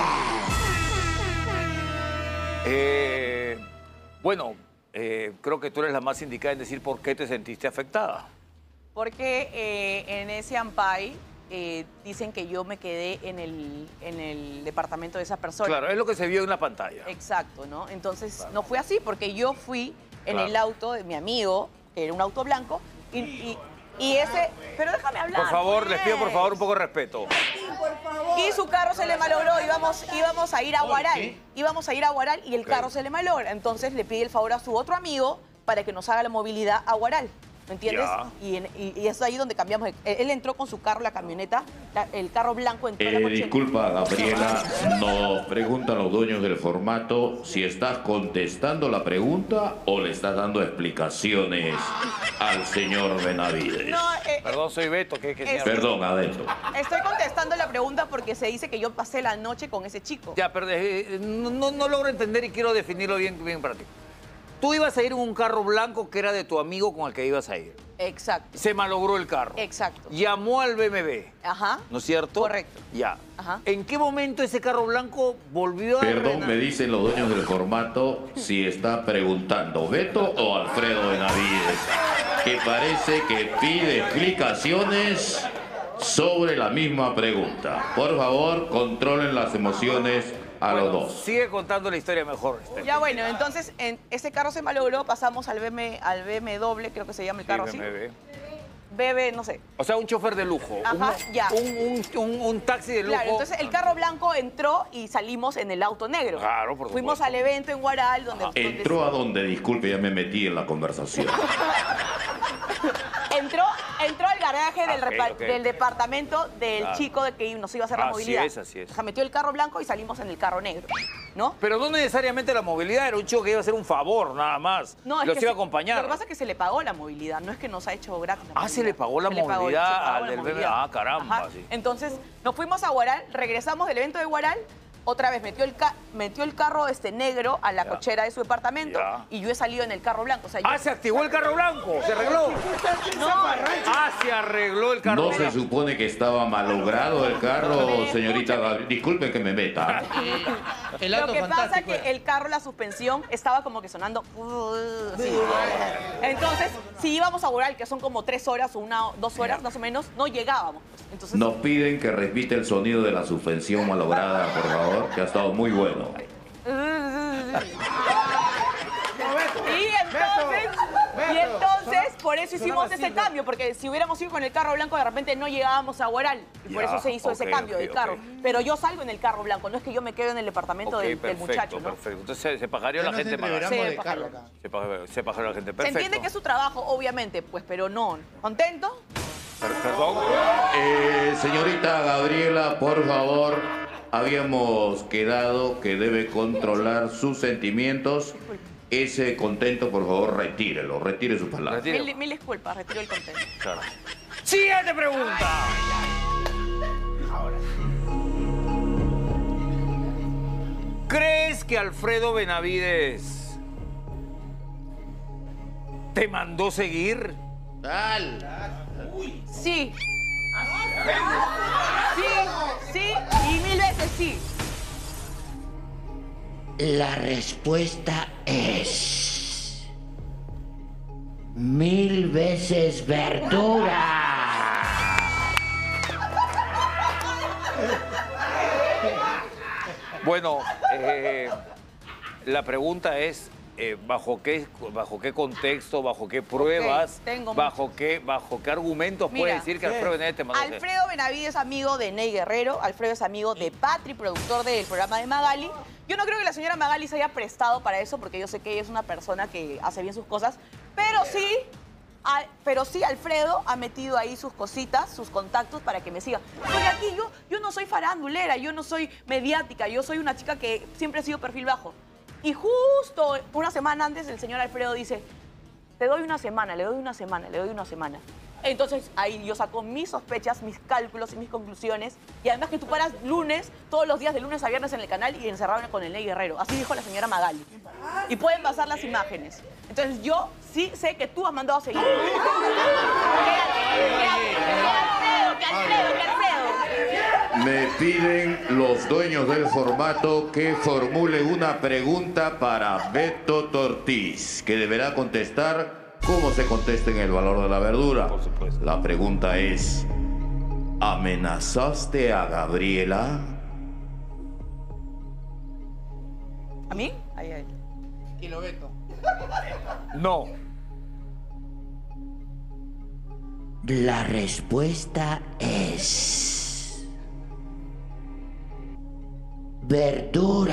L: Eh, bueno, eh, creo que tú eres la más indicada en decir por qué te sentiste afectada.
G: Porque eh, en ese AMPAI eh, dicen que yo me quedé en el, en el departamento de esa persona.
L: Claro, es lo que se vio en la pantalla.
G: Exacto, ¿no? Entonces no fue así porque yo fui en
L: Claro.
G: el auto de mi amigo, que era un auto blanco, y, y- y ese... Pero déjame hablar.
L: Por favor, les pido por
G: pues.
L: favor un poco de respeto.
G: Y su carro se le malogró, íbamos, íbamos a ir a Guaral. Íbamos a ir a Guaral y el carro se le malogra. Entonces le pide el favor a su otro amigo para que nos haga la movilidad a Guaral. ¿Me entiendes?
Q: Ya.
G: Y, en- y- y es ahí donde cambiamos. Él, él entró con su carro, la camioneta, la- el carro blanco entró en la
Q: Eh,
G: coche.
Q: disculpa, Gabriela, nos preguntan los dueños del formato si estás contestando la pregunta o le estás dando explicaciones al señor Benavides.
G: No, eh,
L: Perdón, soy Beto. ¿qué, qué
G: Es-
L: señal?
Q: Perdón, adentro.
G: Estoy contestando la pregunta porque se dice que yo pasé la noche con ese chico.
L: Ya, pero eh, no, no- no logro entender y quiero definirlo bien, bien para ti. tú ibas a ir en un carro blanco que era de tu amigo con el que ibas a ir.
G: Exacto.
L: Se malogró el carro.
G: Exacto.
L: Llamó al B M W.
G: Ajá.
L: ¿No es cierto?
G: Correcto.
L: Ya.
G: Ajá.
L: ¿En qué momento ese carro blanco volvió a...
Q: Perdón,
L: renar-
Q: me dicen los dueños del formato si está preguntando Beto o Alfredo Benavides, que parece que pide explicaciones sobre la misma pregunta. Por favor, controlen las emociones a los dos.
L: Sigue contando la historia mejor. Este.
G: Ya bueno, entonces en ese carro se malogró, pasamos al B M, al B M W, creo que se llama el carro así.
L: B M W.
G: B B, no sé.
L: O sea, un chofer de lujo.
G: Ajá,
L: un,
G: ya.
L: Un, un, un, un taxi de lujo.
G: Claro, entonces el carro blanco entró y salimos en el auto negro.
L: Claro, por
G: Fuimos
L: supuesto.
G: al evento en Guaral, donde... donde
Q: Entró a donde, disculpe, ya me metí en la conversación.
G: entró, entró al garaje del,
L: Ok,
G: repa-
L: ok.
G: del departamento del
L: Claro.
G: chico de que nos iba a hacer la
L: Así
G: movilidad.
L: es, así es.
G: O sea, metió el carro blanco y salimos en el carro negro, ¿no?
L: Pero no necesariamente la movilidad, era un chico que iba a hacer un favor, nada más.
G: No, es
L: Los
G: que
L: iba a
G: se-
L: acompañar.
G: Lo que pasa es que se le pagó la movilidad, no es que nos ha hecho gratis la
L: Ah,
G: movilidad.
L: se le pagó la
G: Se le pagó-
L: movilidad
G: se pagó
L: al
G: la
L: del B M W.
G: movilidad.
L: Ah, caramba,
G: Ajá.
L: sí.
G: Entonces, nos fuimos a Guaral, regresamos del evento de Guaral, otra vez metió el, ca- metió el carro este negro a la
L: Ya.
G: cochera de su departamento
L: Ya.
G: y yo he salido en el carro blanco. O sea, yo-
L: Ah, se activó el carro blanco, se arregló.
G: No,
L: Ah, se arregló el carro
Q: ¿No se
L: blanco.
Q: supone que estaba malogrado el carro, señorita Gabriela? Disculpen que me meta.
G: Lo que pasa es que el carro, la suspensión, estaba como que sonando... uh, así. Entonces, si íbamos a Guaral, que son como tres horas o una, dos horas más o menos, no llegábamos. Entonces,
Q: Nos piden que repite el sonido de la suspensión malograda, por favor, que ha estado muy bueno.
G: Y entonces, y entonces, por eso hicimos ese cambio, porque si hubiéramos ido con el carro blanco, de repente no llegábamos a Guaral. Y por
L: Ya,
G: eso se hizo ese
L: ok,
G: cambio
L: ok,
G: del carro.
L: ok.
G: Pero yo salgo en el carro blanco, no es que yo me quedo en el departamento
L: Ok,
G: del, del
L: perfecto,
G: muchacho, ¿no?
L: perfecto. Entonces se, se pagaría
J: Ya
L: la
J: nos
L: gente para...
J: entreveramos
G: Sí,
J: de
G: pájaro.
J: carro acá.
L: Se pagaría, se pagaría la gente,
G: Se
L: perfecto.
G: entiende que es su trabajo, obviamente, pues, pero no. ¿Contento?
L: Per- Perdón.
Q: Eh, señorita Gabriela, por favor, habíamos quedado que debe controlar sus sentimientos. Ese contento, por favor, retírelo, retire sus palabras.
G: Mil, mil disculpas, retiro el contento.
L: Claro. Siguiente pregunta. ¿Crees que Alfredo Benavides te mandó seguir?
G: Sí. Sí, sí, y mil veces sí.
M: La respuesta es... Mil veces verdura.
L: Bueno, eh, la pregunta es eh, ¿bajo qué, bajo qué contexto, bajo qué pruebas,
G: Ok, tengo
L: bajo qué, bajo qué argumentos
G: Mira,
L: puede decir que Alfredo Benavides te mandó seguir?
G: Alfredo Benavides es amigo de Ney Guerrero, Alfredo es amigo de Patri, productor del programa de Magali. Yo no creo que la señora Magali se haya prestado para eso, porque yo sé que ella es una persona que hace bien sus cosas, pero sí, a- pero sí Alfredo ha metido ahí sus cositas, sus contactos para que me siga. Porque aquí yo, yo no soy farandulera, yo no soy mediática, yo soy una chica que siempre he sido perfil bajo. Y justo una semana antes el señor Alfredo dice, te doy una semana, le doy una semana, le doy una semana. Entonces ahí yo saco mis sospechas, mis cálculos y mis conclusiones. Y además que tú paras lunes, todos los días de lunes a viernes en el canal y encerrado con el Ney Guerrero. Así dijo la señora Magali. Y pueden pasar las imágenes. Entonces yo sí sé que tú has mandado a seguir. ¡Que Alfredo, que Alfredo, que Alfredo!
Q: Me piden los dueños del formato que formule una pregunta para Beto Tortiz, que deberá contestar cómo se contesta en el valor de la verdura.
L: Por supuesto.
Q: La pregunta es, ¿amenazaste a Gabriela?
G: ¿A mí? Ahí, ahí.
J: Kilo Beto.
L: No.
M: La respuesta es... Verdura.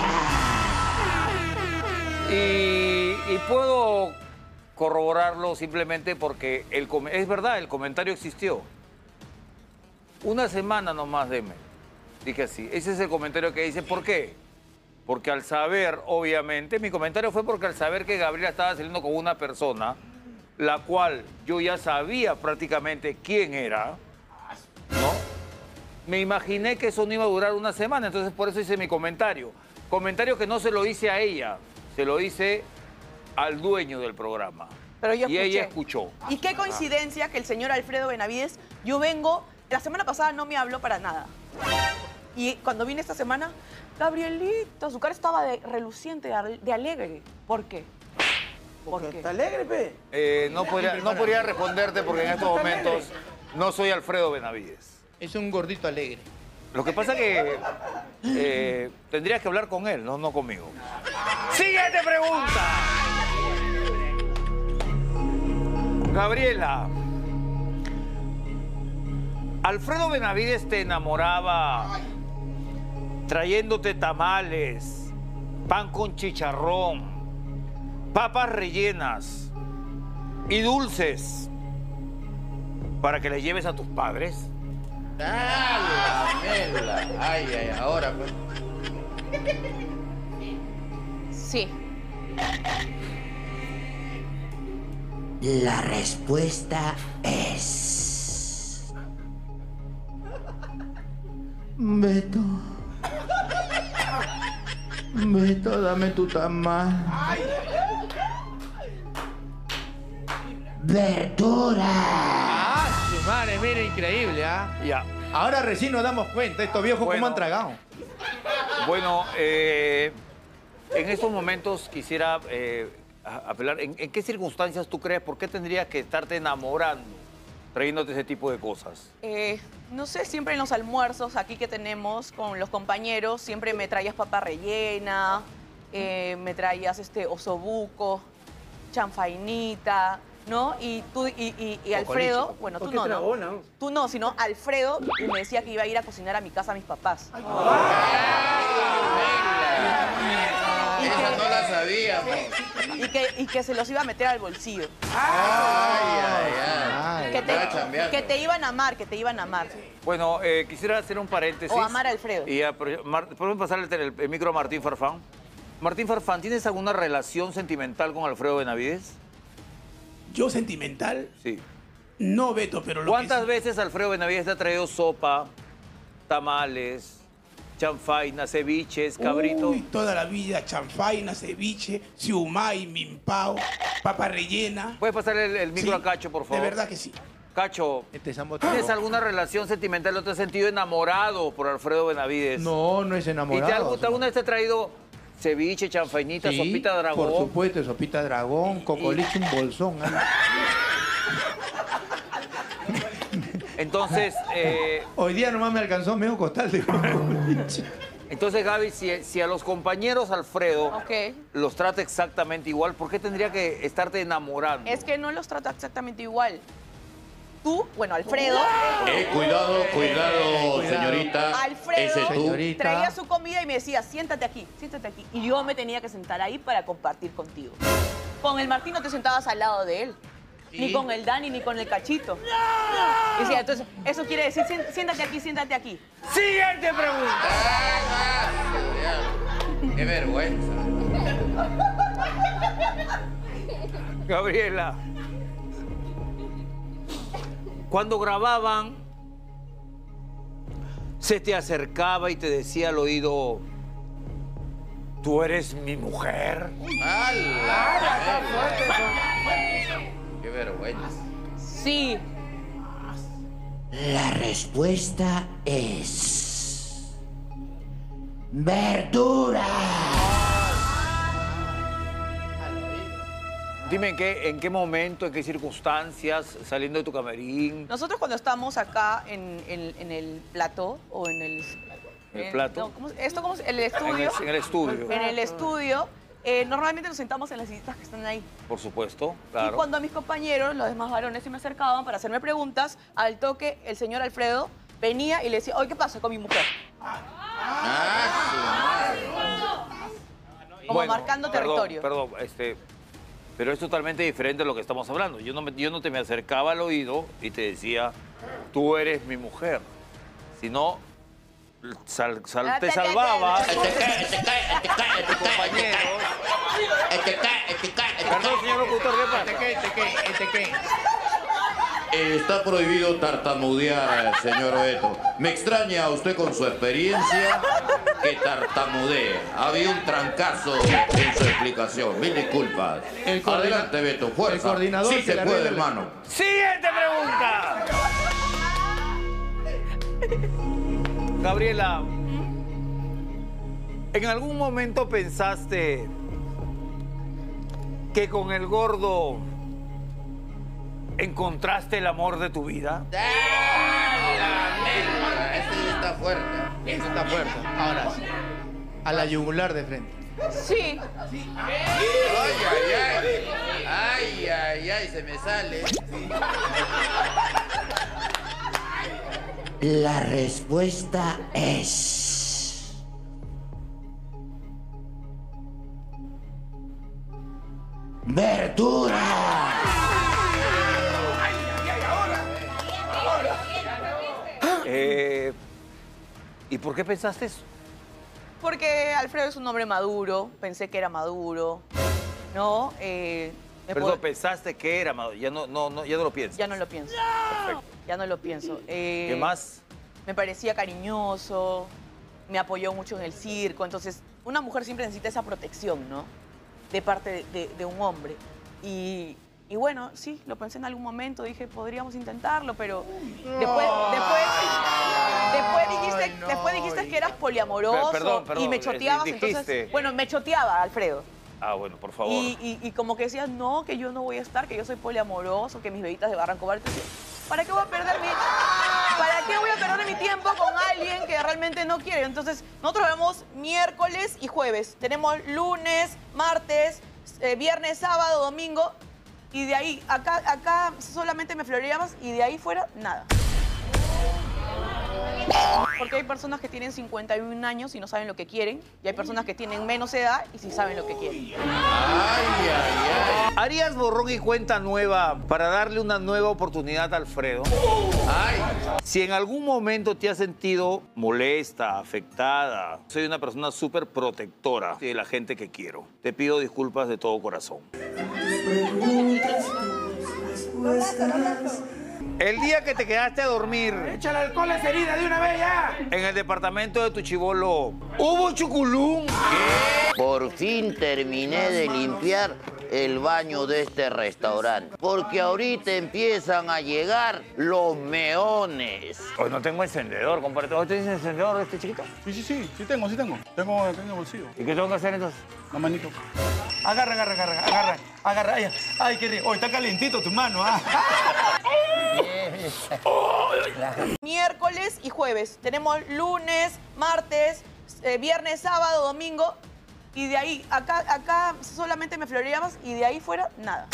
L: Y, y puedo corroborarlo simplemente porque el com- es verdad, el comentario existió. Una semana nomás, deme. Dije así. Ese es el comentario que dice. ¿Por qué? Porque al saber, obviamente, mi comentario fue porque al saber que Gabriela estaba saliendo con una persona, la cual yo ya sabía prácticamente quién era, ¿no? Me imaginé que eso no iba a durar una semana, entonces por eso hice mi comentario. Comentario que no se lo hice a ella, se lo hice al dueño del programa.
G: Pero yo
L: y
G: escuché.
L: ella escuchó.
G: Y qué coincidencia que el señor Alfredo Benavides, yo vengo, la semana pasada no me habló para nada. Y cuando vine esta semana, Gabrielito, su cara estaba de, reluciente, de, de alegre. ¿Por qué? ¿Por qué?
H: ¿Está alegre, pe?
L: Eh, no, podría, no podría responderte porque en estos momentos no soy Alfredo Benavides.
J: Es un gordito alegre.
L: Lo que pasa que eh, tendrías que hablar con él, no, no conmigo. ¡Siguiente pregunta! Gabriela, ¿Alfredo Benavides te enamoraba trayéndote tamales, pan con chicharrón, papas rellenas y dulces para que le lleves a tus padres?
J: ¡Ah, la mela! Ay, ay, ahora pues.
G: Sí.
R: La respuesta es...
J: Beto. Beto, dame tu tamal.
R: ¡Verdura!
J: ¡Ah, su madre! Mira, increíble, ¿ah?
L: Ya.
J: Ahora recién nos damos cuenta, estos viejos
L: Bueno.
J: cómo han tragado.
L: Bueno, eh, en estos momentos quisiera eh, a- apelar. ¿En, en qué circunstancias tú crees? ¿Por qué tendrías que estarte enamorando, trayéndote ese tipo de cosas?
G: Eh, no sé, siempre en los almuerzos aquí que tenemos con los compañeros, siempre me traías papa rellena, eh, me traías este osobuco, chanfainita, ¿no? Y tú y, y- y Alfredo,
H: Cocolichi.
G: bueno, tú
H: Oh, qué
G: no, no,
H: tragona.
G: tú no, sino Alfredo y me decía que iba a ir a cocinar a mi casa a mis papás. Y
J: Esa
G: que-
J: no la sabíamos.
G: Y que, y que se los iba a meter al bolsillo.
J: Ay, ay, ay.
G: Que
J: Estaba
G: te,
J: chambeando.
G: que te iban a amar, que te iban a amar.
L: Bueno, eh, quisiera hacer un paréntesis.
G: O amar a Alfredo.
L: Y a- Mar- ¿Podemos pasarle el, el- el micro a Martín Farfán? Martín Farfán, ¿tienes alguna relación sentimental con Alfredo Benavides?
F: ¿Yo sentimental?
L: Sí.
F: No, Beto, pero lo que
L: ¿Cuántas
F: sí-
L: veces Alfredo Benavides te ha traído sopa, tamales, chanfaina, ceviches, cabrito?
F: Uy, toda la vida, chanfaina, ceviche, siumay, mimpao, papa rellena.
L: ¿Puedes pasarle el, el micro
F: Sí,
L: a Cacho, por favor?
F: De verdad que sí.
L: Cacho,
J: Este
L: ¿tienes alguna relación sentimental o te has sentido enamorado por Alfredo Benavides?
J: No, no es
L: ¿Y
J: enamorado.
L: te algu- alguna vez te ha traído ceviche, chanfainita,
J: Sí,
L: sopita dragón?
J: por supuesto, sopita dragón, cocoliche, un bolsón. ¿eh?
L: Entonces, eh,
J: Hoy día nomás me alcanzó medio costal de cocoliche.
L: entonces Gaby, si, si a los compañeros Alfredo
G: Ok.
L: los trata exactamente igual, ¿por qué tendría que estarte enamorando?
G: Es que no los trata exactamente igual. Tú, bueno, Alfredo.
Q: Eh, cuidado, cuidado,
J: Cuidado.
Q: señorita.
G: Alfredo
Q: Ese tú.
J: Señorita.
G: traía su comida y me decía, siéntate aquí, siéntate aquí. Y yo me tenía que sentar ahí para compartir contigo. Con el Martín no te sentabas al lado de él. Ni con el Dani, ni con el Cachito. Y decía, entonces, eso quiere decir, "Sién- siéntate aquí, siéntate aquí.
L: ¡Siguiente pregunta!
J: Qué vergüenza.
L: Gabriela, cuando grababan, se te acercaba y te decía al oído, ¿tú eres mi mujer?
J: Qué vergüenza.
G: Sí.
R: La respuesta es... ¡Verdura!
L: Dime en qué, en qué momento, en qué circunstancias, saliendo de tu camerín.
G: Nosotros cuando estamos acá en, en- en el plató o en el...
L: ¿El
G: en-
L: plato?
G: no, ¿cómo se- ¿Esto cómo se- El estudio.
L: En el- en el estudio.
G: En el estudio. eh, normalmente nos sentamos en las sillitas que están ahí.
L: Por supuesto,
G: Y
L: claro.
G: cuando a mis compañeros, los demás varones, se me acercaban para hacerme preguntas, al toque el señor Alfredo venía y le decía, oye, ¿qué pasa con mi mujer? Como
L: Bueno,
G: marcando
L: perdón,
G: territorio.
L: Perdón, este, pero es totalmente diferente a lo que estamos hablando. Yo no, me- yo no te me acercaba al oído y te decía, tú eres mi mujer. Si no, sal- sal- te salvaba. tus compañeros. Perdón, señor locutor, ¿qué pasa?
J: Este qué, este qué, este qué.
Q: Eh, está prohibido tartamudear, señor Beto. Me extraña a usted con su experiencia que tartamudee. Había un trancazo en su explicación. Mil disculpas. Adelante, Beto, fuerza.
J: El coordinador
Q: sí se
J: la
Q: puede,
J: regla.
Q: hermano.
L: Siguiente pregunta. Gabriela, ¿en algún momento pensaste que con el gordo encontraste el amor de tu vida?
J: Este sí está fuerte. Este está fuerte. Ahora sí. A la yugular de frente.
G: Sí.
Q: Ay, ay, ay. Ay, ay, ay, se me sale.
R: La respuesta es... ¡verdura!
L: Eh, ¿Y por qué pensaste eso?
G: Porque Alfredo es un hombre maduro, pensé que era maduro, ¿no? Eh, me
L: Perdón,
G: puedo-
L: pensaste que era maduro. Ya no, no, no, ya no lo piensas.
G: Ya no lo pienso.
L: Perfecto.
G: Ya no lo pienso. Eh,
L: ¿Qué más?
G: Me parecía cariñoso, me apoyó mucho en el circo. Entonces, una mujer siempre necesita esa protección, ¿no? De parte de, de- de un hombre. Y, y bueno, sí, lo pensé en algún momento, dije, podríamos intentarlo, pero después, después, después, dijiste,
L: no.
G: después dijiste que eras poliamoroso
L: Per- perdón, perdón,
G: y me choteabas,
L: dijiste.
G: entonces, bueno, me choteaba, Alfredo.
L: Ah, bueno, por favor.
G: Y, y- y como que decías, no, que yo no voy a estar, que yo soy poliamoroso, que mis bebitas de Barranco Bar. Entonces, ¿para qué voy a perder mi, ¿para qué voy a perder mi tiempo con alguien que realmente no quiere? Entonces, nosotros vemos miércoles y jueves. Tenemos lunes, martes, eh, viernes, sábado, domingo. Y de ahí, acá, acá solamente me floreabas y de ahí fuera, nada. Porque hay personas que tienen cincuenta y un años y no saben lo que quieren. Y hay personas que tienen menos edad y sí saben lo que quieren.
L: ¿Harías borrón y cuenta nueva para darle una nueva oportunidad a Alfredo? Si en algún momento te has sentido molesta, afectada, soy una persona súper protectora de la gente que quiero. Te pido disculpas de todo corazón. El día que te quedaste a dormir...
F: Échale alcohol a esa herida de una vez ya.
L: En el departamento de tu chibolo, ¿hubo chuculún?
M: Por fin terminé de limpiar el baño de este restaurante. Porque ahorita empiezan a llegar los meones.
L: Hoy no tengo encendedor, compadre. ¿Hoy tienes encendedor este chiquito?
F: Sí, sí, sí, sí tengo, sí tengo. Tengo acá en el bolsillo.
L: ¿Y qué tengo que hacer entonces?
F: La manito. Agarra, agarra, agarra, agarra, agarra. Ay, ay, qué rico. Oh, está calentito tu mano, ¿ah?
G: Miércoles y jueves. Tenemos lunes, martes, eh, viernes, sábado, domingo. Y de ahí, acá, acá solamente me floreabas y de ahí fuera, nada.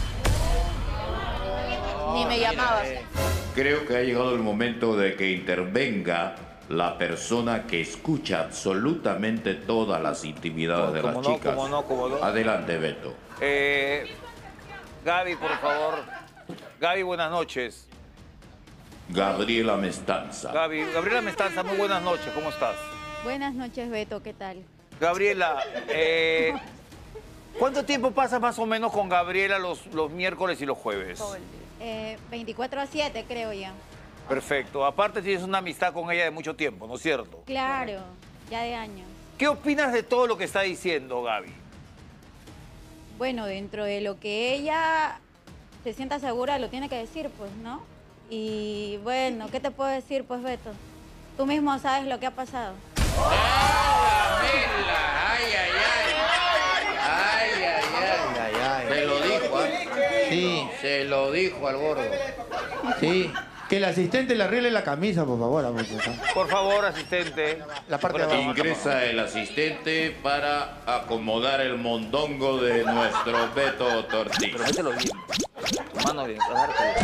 G: Ni me llamabas.
Q: Creo que ha llegado el momento de que intervenga la persona que escucha absolutamente todas las intimidades de las
L: Cómo no,
Q: chicas.
L: cómo no, cómo no.
Q: Adelante, Beto.
L: Eh, Gaby, por favor. Gaby, buenas noches.
Q: Gabriela Mestanza.
L: Gaby, Gabriela Mestanza, muy buenas noches. ¿Cómo estás?
S: Buenas noches, Beto, ¿qué tal?
L: Gabriela, eh, ¿cuánto tiempo pasas más o menos con Gabriela los, los miércoles y los jueves?
S: Eh, veinticuatro a siete, creo ya.
L: Perfecto. Aparte tienes una amistad con ella de mucho tiempo, ¿no es cierto?
S: Claro, ya de años.
L: ¿Qué opinas de todo lo que está diciendo Gaby?
S: Bueno, dentro de lo que ella se sienta segura, lo tiene que decir, pues, ¿no? Y bueno, ¿qué te puedo decir, pues, Beto? Tú mismo sabes lo que ha pasado.
Q: ¡Ay, ay, ay! ¡Ay, ay, ay!
J: ay.
Q: Se lo dijo, ¿ah?
J: Sí.
Q: Se lo dijo al gordo.
J: Sí. Que el asistente le arregle la camisa, por favor. amor.
L: Por favor, asistente.
J: La parte de abajo.
Q: Ingresa el asistente para acomodar el mondongo de nuestro Beto Ortiz.
L: Pero mételo bien. Tu mano bien, agárrate.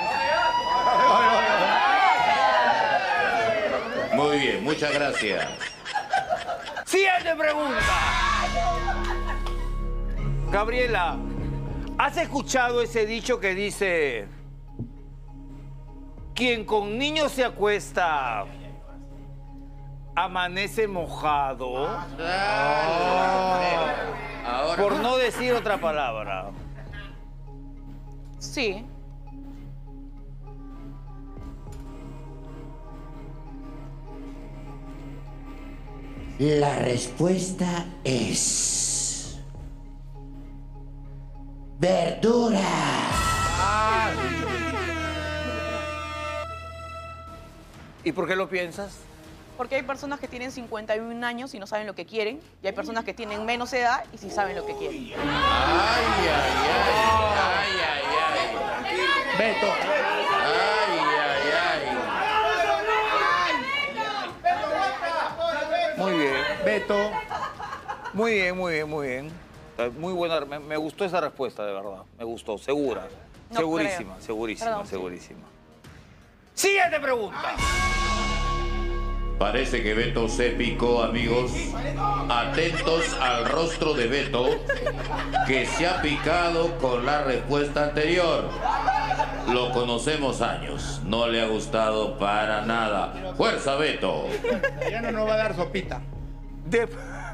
Q: Muy bien, muchas gracias.
L: Siguiente pregunta. Gabriela, ¿has escuchado ese dicho que dice: quien con niños se acuesta amanece mojado?
Q: Ahora.
L: Por no decir otra palabra.
G: Sí.
R: La respuesta es... verdura.
L: ¿Y por qué lo piensas?
G: Porque hay personas que tienen cincuenta y un años y no saben lo que quieren, y hay personas que tienen menos edad y sí saben lo que quieren.
Q: Ay, ay, ay, ay, ay, ay.
J: Beto.
Q: Ay, ay, ay.
L: Muy bien.
J: Beto.
L: Muy bien, muy bien, muy bien. Muy buena, me, me gustó esa respuesta, de verdad. Me gustó, segura.
G: No
L: segurísima,
G: creo.
L: segurísima,
G: Perdón, sí.
L: segurísima. Siguiente pregunta.
Q: Parece que Beto se picó, amigos. Atentos al rostro de Beto, que se ha picado con la respuesta anterior. Lo conocemos años. No le ha gustado para nada. ¡Fuerza, Beto!
J: Ya no nos va a dar sopita.
L: De...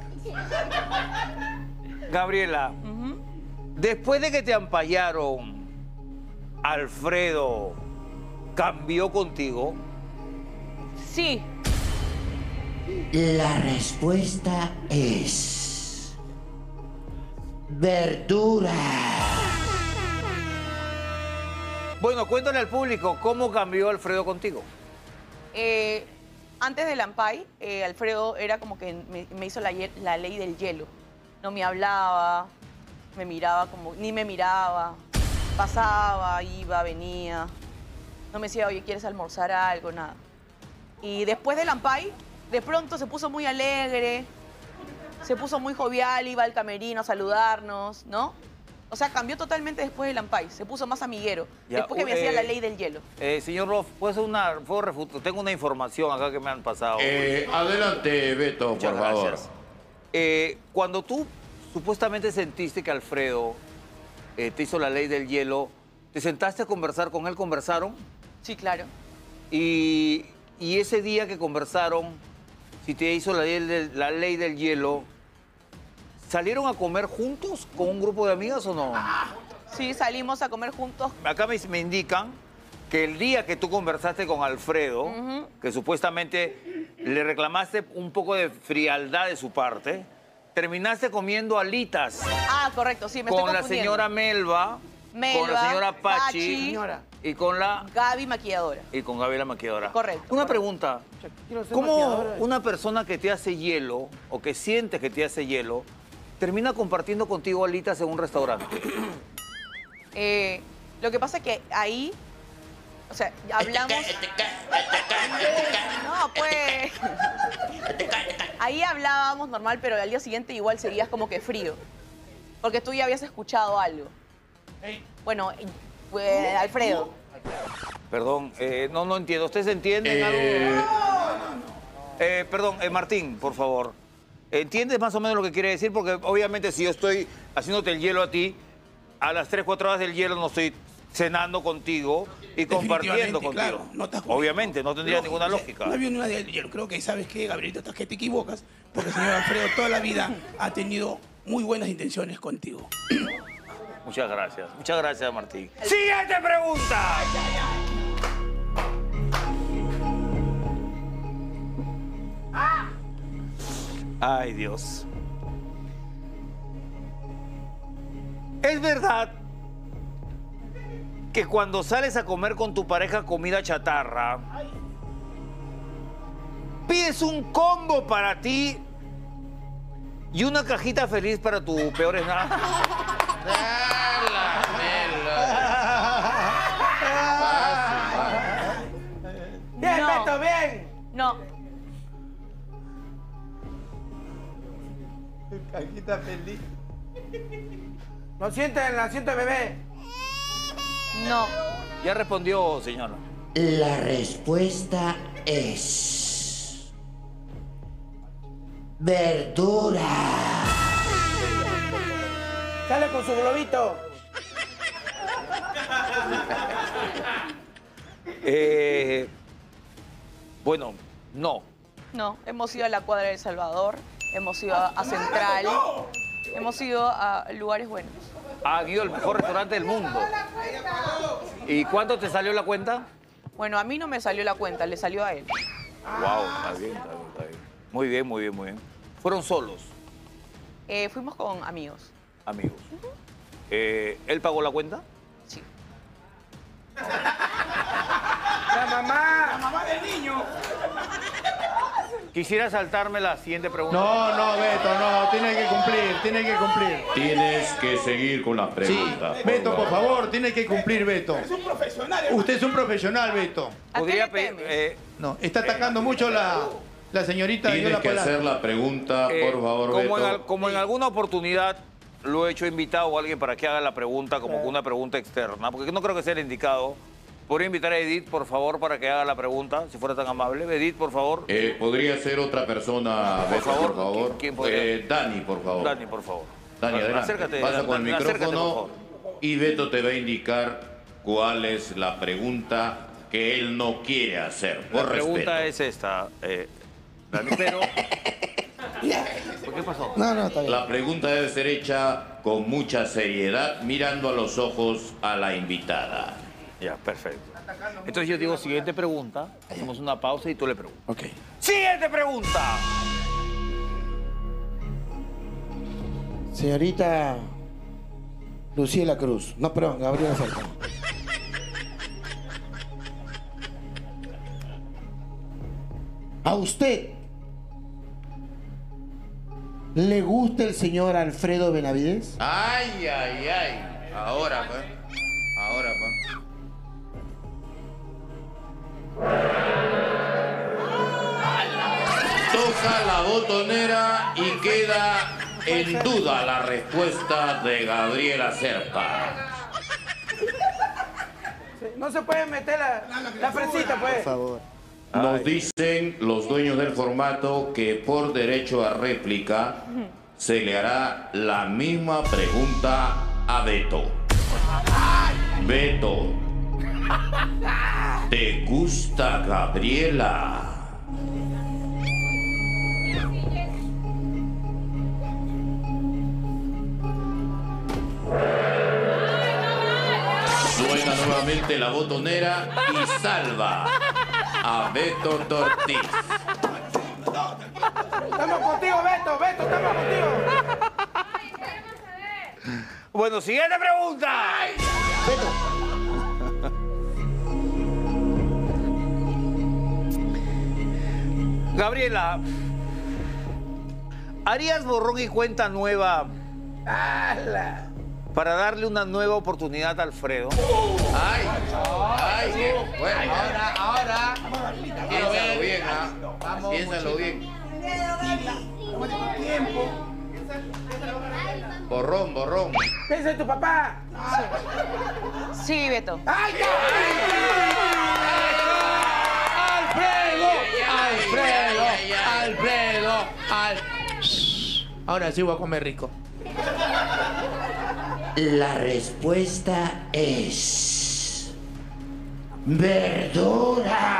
L: Gabriela, después de que te ampallaron, Alfredo cambió contigo.
G: Sí.
R: La respuesta es... verdura.
L: Bueno, cuéntale al público cómo cambió Alfredo contigo.
G: Eh, antes del Ampay, eh, Alfredo era como que me, me hizo la, ye- la ley del hielo. No me hablaba, me miraba como... ni me miraba. Pasaba, iba, venía. No me decía, oye, ¿quieres almorzar algo? Nada. Y después del Ampay, de pronto se puso muy alegre, se puso muy jovial, iba al camerino a saludarnos, ¿no? O sea, cambió totalmente después del Ampay, se puso más amiguero,
L: Ya,
G: después que me
L: eh,
G: hacía la ley del hielo.
L: Eh, señor Roth, ¿puedo hacer una, puedo refutar? Tengo una información acá que me han pasado.
Q: Eh, adelante, Beto,
L: Muchas
Q: por favor.
L: gracias. Eh, cuando tú supuestamente sentiste que Alfredo eh, te hizo la ley del hielo, ¿te sentaste a conversar con él? ¿Conversaron?
G: Sí, claro.
L: Y, y ese día que conversaron, si te hizo la ley, del, la ley del hielo, ¿salieron a comer juntos con un grupo de amigas o no?
G: Sí, salimos a comer juntos.
L: Acá me, me indican que el día que tú conversaste con Alfredo,
G: Ujú.
L: que supuestamente le reclamaste un poco de frialdad de su parte, terminaste comiendo alitas
G: Ah, correcto, sí, me
L: con
G: estoy
L: la
G: confundiendo.
L: señora Melba,
G: Melba,
L: con la señora Pachi,
G: Pachi, señora.
L: y con la
G: Gaby maquilladora.
L: y con Gabriela Maquilladora.
G: Correcto.
L: Una pregunta.
G: ser
L: ¿Cómo
G: maquilladora.
L: una persona que te hace hielo o que siente que te hace hielo termina compartiendo contigo alitas en un restaurante?
G: Eh, lo que pasa es que ahí, o sea, hablamos... No, pues... Ahí hablábamos normal, pero al día siguiente igual seguías como que frío. Porque tú ya habías escuchado algo. Bueno, pues, Alfredo.
L: Perdón, eh, no, no entiendo. ¿Ustedes entienden algo? Eh, perdón, eh, Martín, por favor. ¿Entiendes más o menos lo que quiere decir? Porque obviamente si yo estoy haciéndote el hielo a ti, a las tres, cuatro horas del hielo no estoy cenando contigo y compartiendo contigo.
F: Claro, no estás
L: Obviamente, no tendría
F: Lógico,
L: ninguna
F: o sea,
L: lógica.
F: No había ninguna de yo creo que, ¿sabes qué, Gabrielito? Estás que te equivocas, porque el señor Alfredo toda la vida ha tenido muy buenas intenciones contigo.
L: Muchas gracias. Muchas gracias, Martín. ¡Siguiente pregunta! Ay, Dios. ¿Es verdad que cuando sales a comer con tu pareja comida chatarra, pides un combo para ti y una cajita feliz para tu peor nada?
O: Bien,
G: No.
O: Beto, bien.
G: No.
J: Cajita feliz.
O: Lo siento en el asiento de bebé.
G: No.
L: Ya respondió, señora.
R: La respuesta es... verdura.
O: Sale con su globito.
L: Eh, bueno, no.
G: No, hemos ido a la cuadra de El Salvador, hemos ido a, a Central, hemos ido a lugares buenos.
L: Ha ido al mejor restaurante del mundo. ¿Y cuánto te salió la cuenta?
G: Bueno, a mí no me salió la cuenta, le salió a él.
L: Wow, está bien, está bien, está bien. Muy bien, muy bien, muy bien. ¿Fueron solos?
G: Eh, fuimos con amigos.
L: Amigos. Eh, ¿Él pagó la cuenta?
G: Sí.
F: La mamá, la mamá del niño.
L: Quisiera saltarme la siguiente pregunta.
J: No, no, Beto, no, tiene que cumplir, tiene que cumplir.
Q: Tienes que seguir con las preguntas.
J: Sí, Beto, por favor, tiene que cumplir, Beto.
F: Es un profesional.
J: Usted es un profesional, Beto.
L: Podría pedir... Eh,
J: No, está atacando mucho la, la señorita
Q: Tienes
J: Yola
Q: que
J: Palacio.
Q: hacer la pregunta,
L: eh,
Q: por favor,
L: como,
Q: Beto.
L: en, al- como en alguna oportunidad lo he hecho invitado a alguien para que haga la pregunta, como una pregunta externa, porque no creo que sea el indicado. ¿Podría invitar a Edith, por favor, para que haga la pregunta, si fuera tan amable? Edith, por favor.
Q: Eh, podría ser otra persona,
L: Por
Q: Beto,
L: favor,
Q: por favor.
L: ¿quién- quién podría?
Q: Eh, Dani, por favor.
L: Dani, por favor.
Q: Dani, adelante.
L: Acércate,
Q: Pasa con el
L: Dani, acércate, por
Q: micrófono
L: favor.
Q: y Beto te va a indicar cuál es la pregunta que él no quiere hacer, por
L: La pregunta
Q: respeto.
L: es esta, eh, Dani, pero... ¿Por qué pasó?
J: No, no, está bien.
Q: La pregunta debe ser hecha con mucha seriedad, mirando a los ojos a la invitada.
L: Ya, perfecto. Entonces yo digo, siguiente pregunta, hacemos una pausa y tú le preguntas.
J: Ok.
L: ¡Siguiente pregunta!
T: Señorita Luciela Cruz. No, perdón, Gabriela Cerca. ¿A usted le gusta el señor Alfredo Benavides?
Q: Ay, ay, ay. Ahora, pues. Ahora, pues. Toca la botonera y queda en duda la respuesta de Gabriela Serpa.
F: No se puede meter la, la fresita, pues.
T: Por favor.
Q: Nos dicen los dueños del formato que por derecho a réplica se le hará la misma pregunta a Beto. Beto, ¿te gusta Gabriela? Suena nuevamente la botonera y salva a Beto Tortiz.
F: Estamos contigo, Beto, Beto, estamos contigo.
L: Bueno, siguiente pregunta. Gabriela, ¿harías borrón y cuenta nueva
F: ¡Hala!
L: para darle una nueva oportunidad a Alfredo?
Q: ¡Ay! ¡Ay! qué bueno.
B: Ahora, ahora.
Q: Piénsalo bien, ¿ah? Piénsalo bien.
F: Tiempo.
Q: Borrón, borrón.
F: Piensa en tu papá.
G: Sí, Beto.
F: ¡Ay, ya!
J: ¡Alfredo! ¡Alfredo! ¡Alfredo! Al... Ahora sí voy a comer rico.
R: La respuesta es... verdura.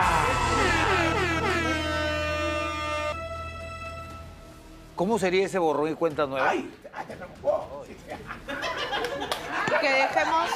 L: ¿Cómo sería ese borrón y cuenta nueva?
F: ¡Ay! ¡Te preocupó!
G: Que dejemos,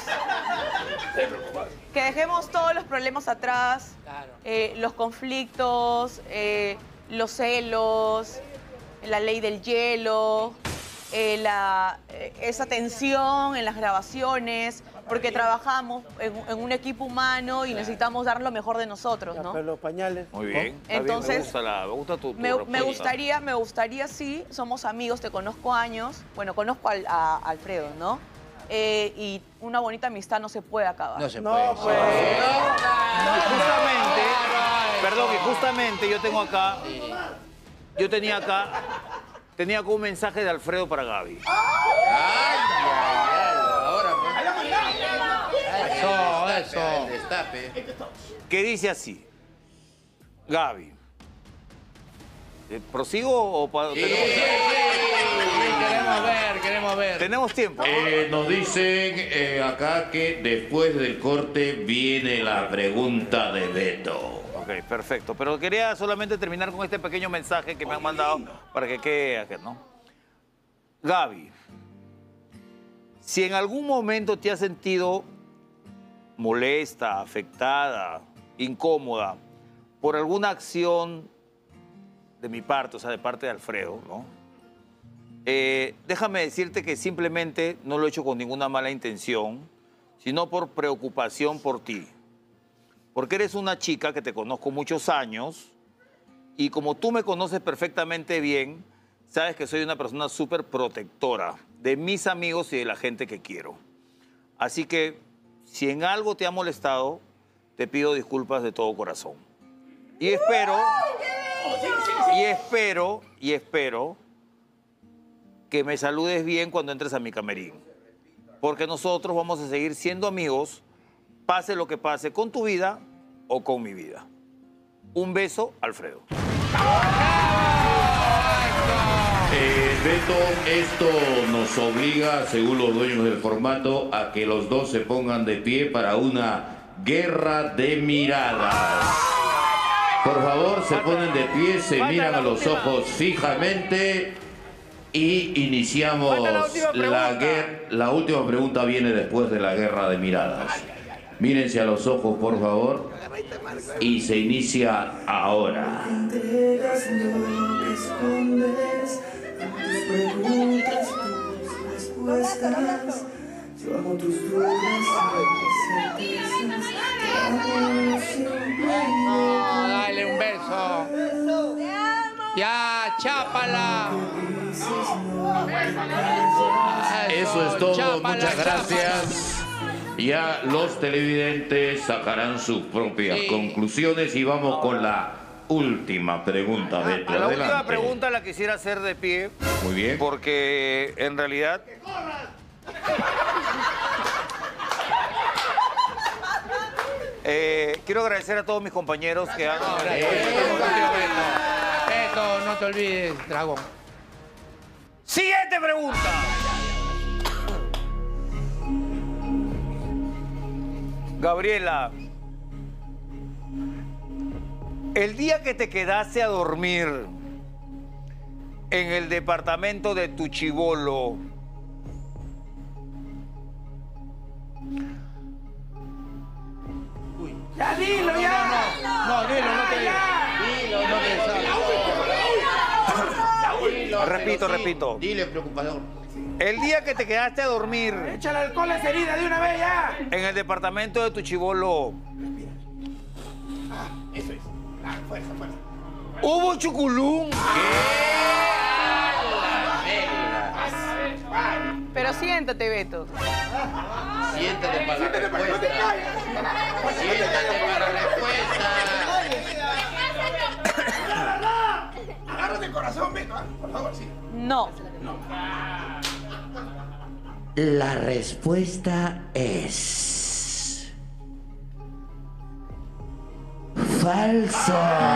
G: que dejemos todos los problemas atrás, eh, los conflictos, eh, los celos, la ley del hielo, eh, la, eh, esa tensión en las grabaciones, porque trabajamos en, en un equipo humano y necesitamos dar lo mejor de nosotros, ¿no?
F: Los pañales.
L: Muy bien. Está bien,
G: Entonces,
L: me gusta, la, me gusta tu, tu
G: Me, me
L: respuesta.
G: gustaría, me gustaría, sí, somos amigos, te conozco años, bueno, conozco al- a, a Alfredo, ¿no? Eh, y una bonita amistad no se puede acabar.
J: No se
F: No,
J: puede.
F: pues.
L: Y justamente, perdón, y justamente yo tengo acá, yo tenía acá, tenía acá un mensaje de Alfredo para Gaby.
Q: ¡Ay, ay, ay! Ahora, pues.
J: Eso, eso.
Q: El destape.
L: Que dice así, Gaby, ¿eh, ¿prosigo o pa-
J: Sí,
L: tenemos,
J: sí, sí. Queremos ver, queremos ver.
L: tenemos tiempo?
Q: Eh, nos dicen eh, acá que después del corte viene la pregunta de Beto.
L: Ok, perfecto. Pero quería solamente terminar con este pequeño mensaje que me han mandado para que quede aquí, ¿no? Gaby, si en algún momento te has sentido molesta, afectada, incómoda por alguna acción de mi parte, o sea, de parte de Alfredo, ¿no? Eh, déjame decirte que simplemente no lo he hecho con ninguna mala intención, sino por preocupación por ti. Porque eres una chica que te conozco muchos años y como tú me conoces perfectamente bien, sabes que soy una persona súper protectora de mis amigos y de la gente que quiero. Así que, si en algo te ha molestado, te pido disculpas de todo corazón. Y espero, y espero, y espero que me saludes bien cuando entres a mi camerín. Porque nosotros vamos a seguir siendo amigos, pase lo que pase con tu vida o con mi vida. Un beso, Alfredo.
Q: Eh, Beto, esto nos obliga, según los dueños del formato, a que los dos se pongan de pie para una guerra de miradas. Por favor, se ponen de pie, se miran a los ojos fijamente y iniciamos la guerra. La última pregunta viene después de la guerra de miradas. Mírense a los ojos, por favor, y se inicia ahora.
K: Preguntas, tus respuestas, yo amo tus dudas, certezas, te amo siempre.
U: No, dale un beso. Ya, chápala.
Q: Eso es todo,
U: chápala,
Q: muchas gracias. Ya los televidentes sacarán sus propias
L: Sí.
Q: conclusiones y vamos con la última pregunta, Beto.
L: La última
Q: Adelante.
L: pregunta la quisiera hacer de pie.
Q: Muy bien.
L: Porque en realidad... Eh, quiero agradecer a todos mis compañeros que han...
U: Beto, no te olvides, dragón.
L: Siguiente pregunta. Gabriela, el día que te quedaste a dormir en el departamento de tu chibolo,
P: ¡Ya dilo, ya!
U: No, dilo, no te
P: Dilo, no te
U: Dilo,
L: repito, repito.
U: Dile, preocupador.
L: El día que te quedaste a dormir
P: Échale alcohol a esa herida de una vez ya.
L: en el departamento de tu chibolo,
P: Eso es. Ah, fuerza, fuerza.
L: ¿hubo chuculún?
G: Pero siéntate, Beto.
U: Siéntate para la respuesta. Siéntate para la respuesta.
P: Agárrate el corazón, Beto, ¿ah? Por favor, sí.
G: No.
R: La respuesta es... falso.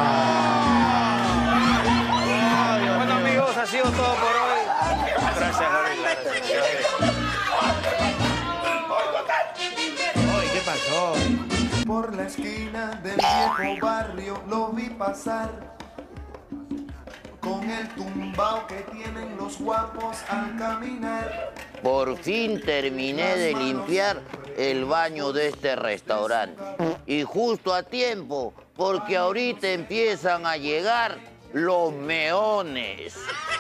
L: Bueno, amigos, ha sido todo por hoy. Gracias, Gabriela.
U: ¿Qué pasó?
K: Por la esquina del viejo barrio lo vi pasar con el tumbao que tienen los guapos al caminar.
M: Por fin terminé de limpiar el baño de este restaurante. Y justo a tiempo, porque ahorita empiezan a llegar los meones.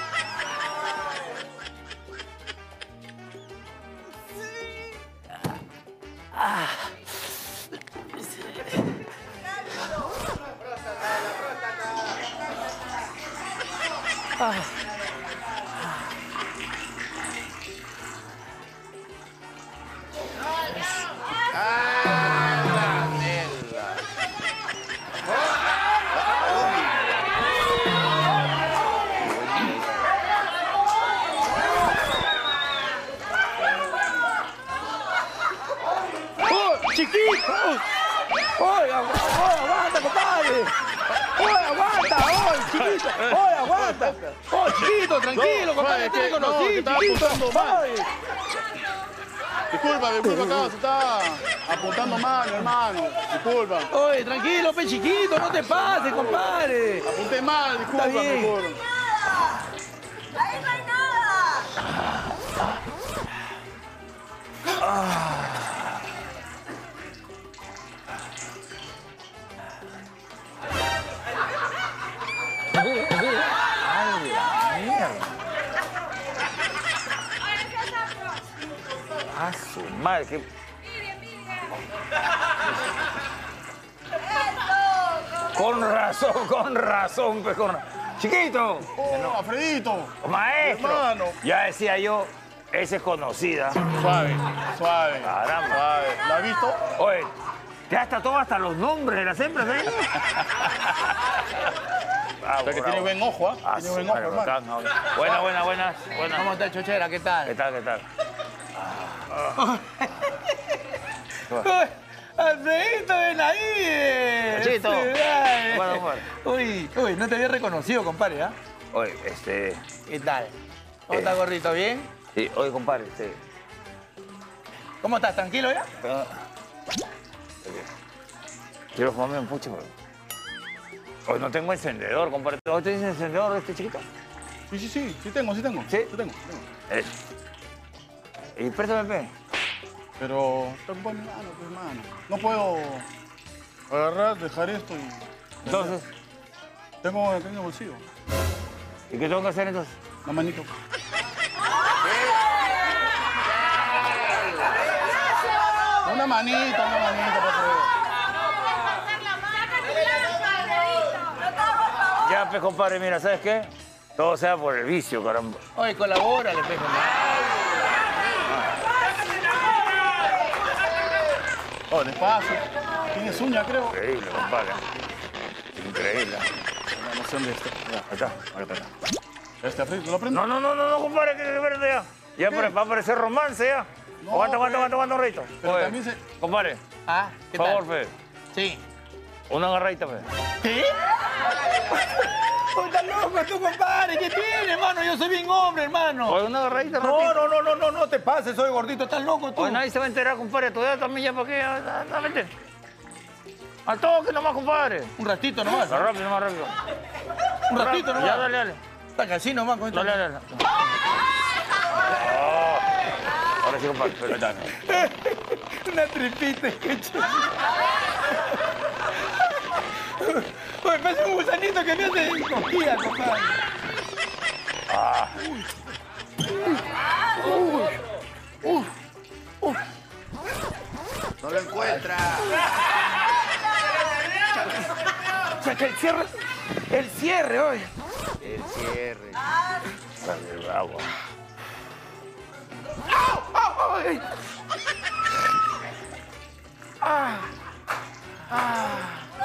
P: Ah. Ah. ¡Oh, chiquito! ¡Oye, aguanta, compadre! ¡Oye, aguanta! ¡Oye, chiquito! ¡Oye, aguanta! ¡Oh, chiquito, tranquilo, compadre! ¡Te reconocí, chiquito! ¡Oye!
V: Disculpa, disculpa, acá se está apuntando mal, mi hermano. Disculpa.
P: Oye, tranquilo, pe chiquito, no te pases, compadre.
V: Apunté mal, disculpa,
P: Está bien.
V: mejor.
P: ¡Ahí no hay nada! Ah.
L: Ah, su madre, qué... Con razón, con razón, pues, con razón. Chiquito.
V: Oh, Alfredito.
L: Maestro.
V: Hermano.
L: Ya decía yo, esa es conocida.
V: Suave, suave.
L: Caramba.
V: Suave. ¿La has visto?
L: Oye, ya está todo, hasta los nombres de las hembras, ¿eh?
V: Ah, o sea que tiene buen ojo, ¿ah?
L: Ah,
V: Tiene
L: sí,
V: buen ojo,
L: bueno,
V: hermano.
L: bacán, ¿no? Buenas, buenas, buenas, buenas.
J: ¿Cómo está, chochera? ¿Qué tal?
L: ¿Qué tal, qué tal?
J: Alfredito, ven ahí.
L: Chachito.
J: Este,
L: Bueno, bueno.
J: Uy, uy, no te había reconocido, compadre, ¿ah?
L: Oye, este...
J: ¿Qué tal? ¿Cómo
L: Eh.
J: está, gordito? ¿Bien?
L: Sí, oye, compadre, este...
J: ¿Cómo estás? ¿Tranquilo ya?
L: Ah, quiero fumarme un pucho, pero... Hoy no tengo encendedor, compadre. ¿Hoy tienes encendedor este chiquito?
V: Sí, sí, sí. Sí tengo, sí tengo.
L: ¿Sí?
V: Sí tengo. sí tengo.
L: Eso. Y préstame, pe.
V: Pero está ocupado mi mano, pues, hermano. No puedo agarrar, dejar esto y...
L: Entonces...
V: Tengo acá en el bolsillo.
L: ¿Y qué tengo que hacer entonces?
V: La manito. Una manita, una manita, por favor.
L: Ya, pues, compadre, mira, ¿sabes qué? Todo sea por el vicio, caramba.
J: Oye, colabórale, pe,
V: Oh, despacio. Tienes uña, creo.
L: Increíble, compadre. Increíble.
V: No sé dónde está.
L: Ya, ahí está, ahí está.
V: ¿Este Alfredo, lo prendo?
L: No, no, no, no, no, compadre, que espérate ya. Ya
V: ¿Qué?
L: pare- va a aparecer romance ya.
V: No,
L: aguanta, aguanta,
V: pe.
L: aguanta, aguanta un ratito.
V: Pero
L: Oye,
V: también se...
L: compadre,
J: Ah, ¿qué
L: por
J: tal?
L: favor, fe.
J: Sí.
L: Una agarradita, fe.
J: ¿Qué? Oye, estás loco tú, compadre. ¿Qué tiene, hermano? Yo soy bien hombre, hermano.
L: Oye, una agarradita,
J: No,
L: rapidito.
J: no, no, no, no, no te pases, soy gordito, estás loco tú.
L: Oye, nadie se va a enterar, compadre. Todavía también ya para qué. Ya, ya, ya, vete. Al toque nomás, compadre.
J: Un ratito nomás.
L: Más rápido, más rápido.
J: Un ratito nomás.
L: Ya, dale, dale.
J: Está casi nomás con esto.
L: Dale, dale, dale. Oh. Ahora sí, compadre. Ahí está.
J: Una tripita, escucha. Oye, parece un gusanito que me hace cosquillas, compadre.
L: Ah.
J: Uy. Uy. Uy.
U: No lo encuentra.
J: Saca el cierre. El cierre, oye.
U: El cierre.
L: Dale, bravo.
J: ¡Au! ¡Au! ¡Ay! ¡Ah! ¡Ah!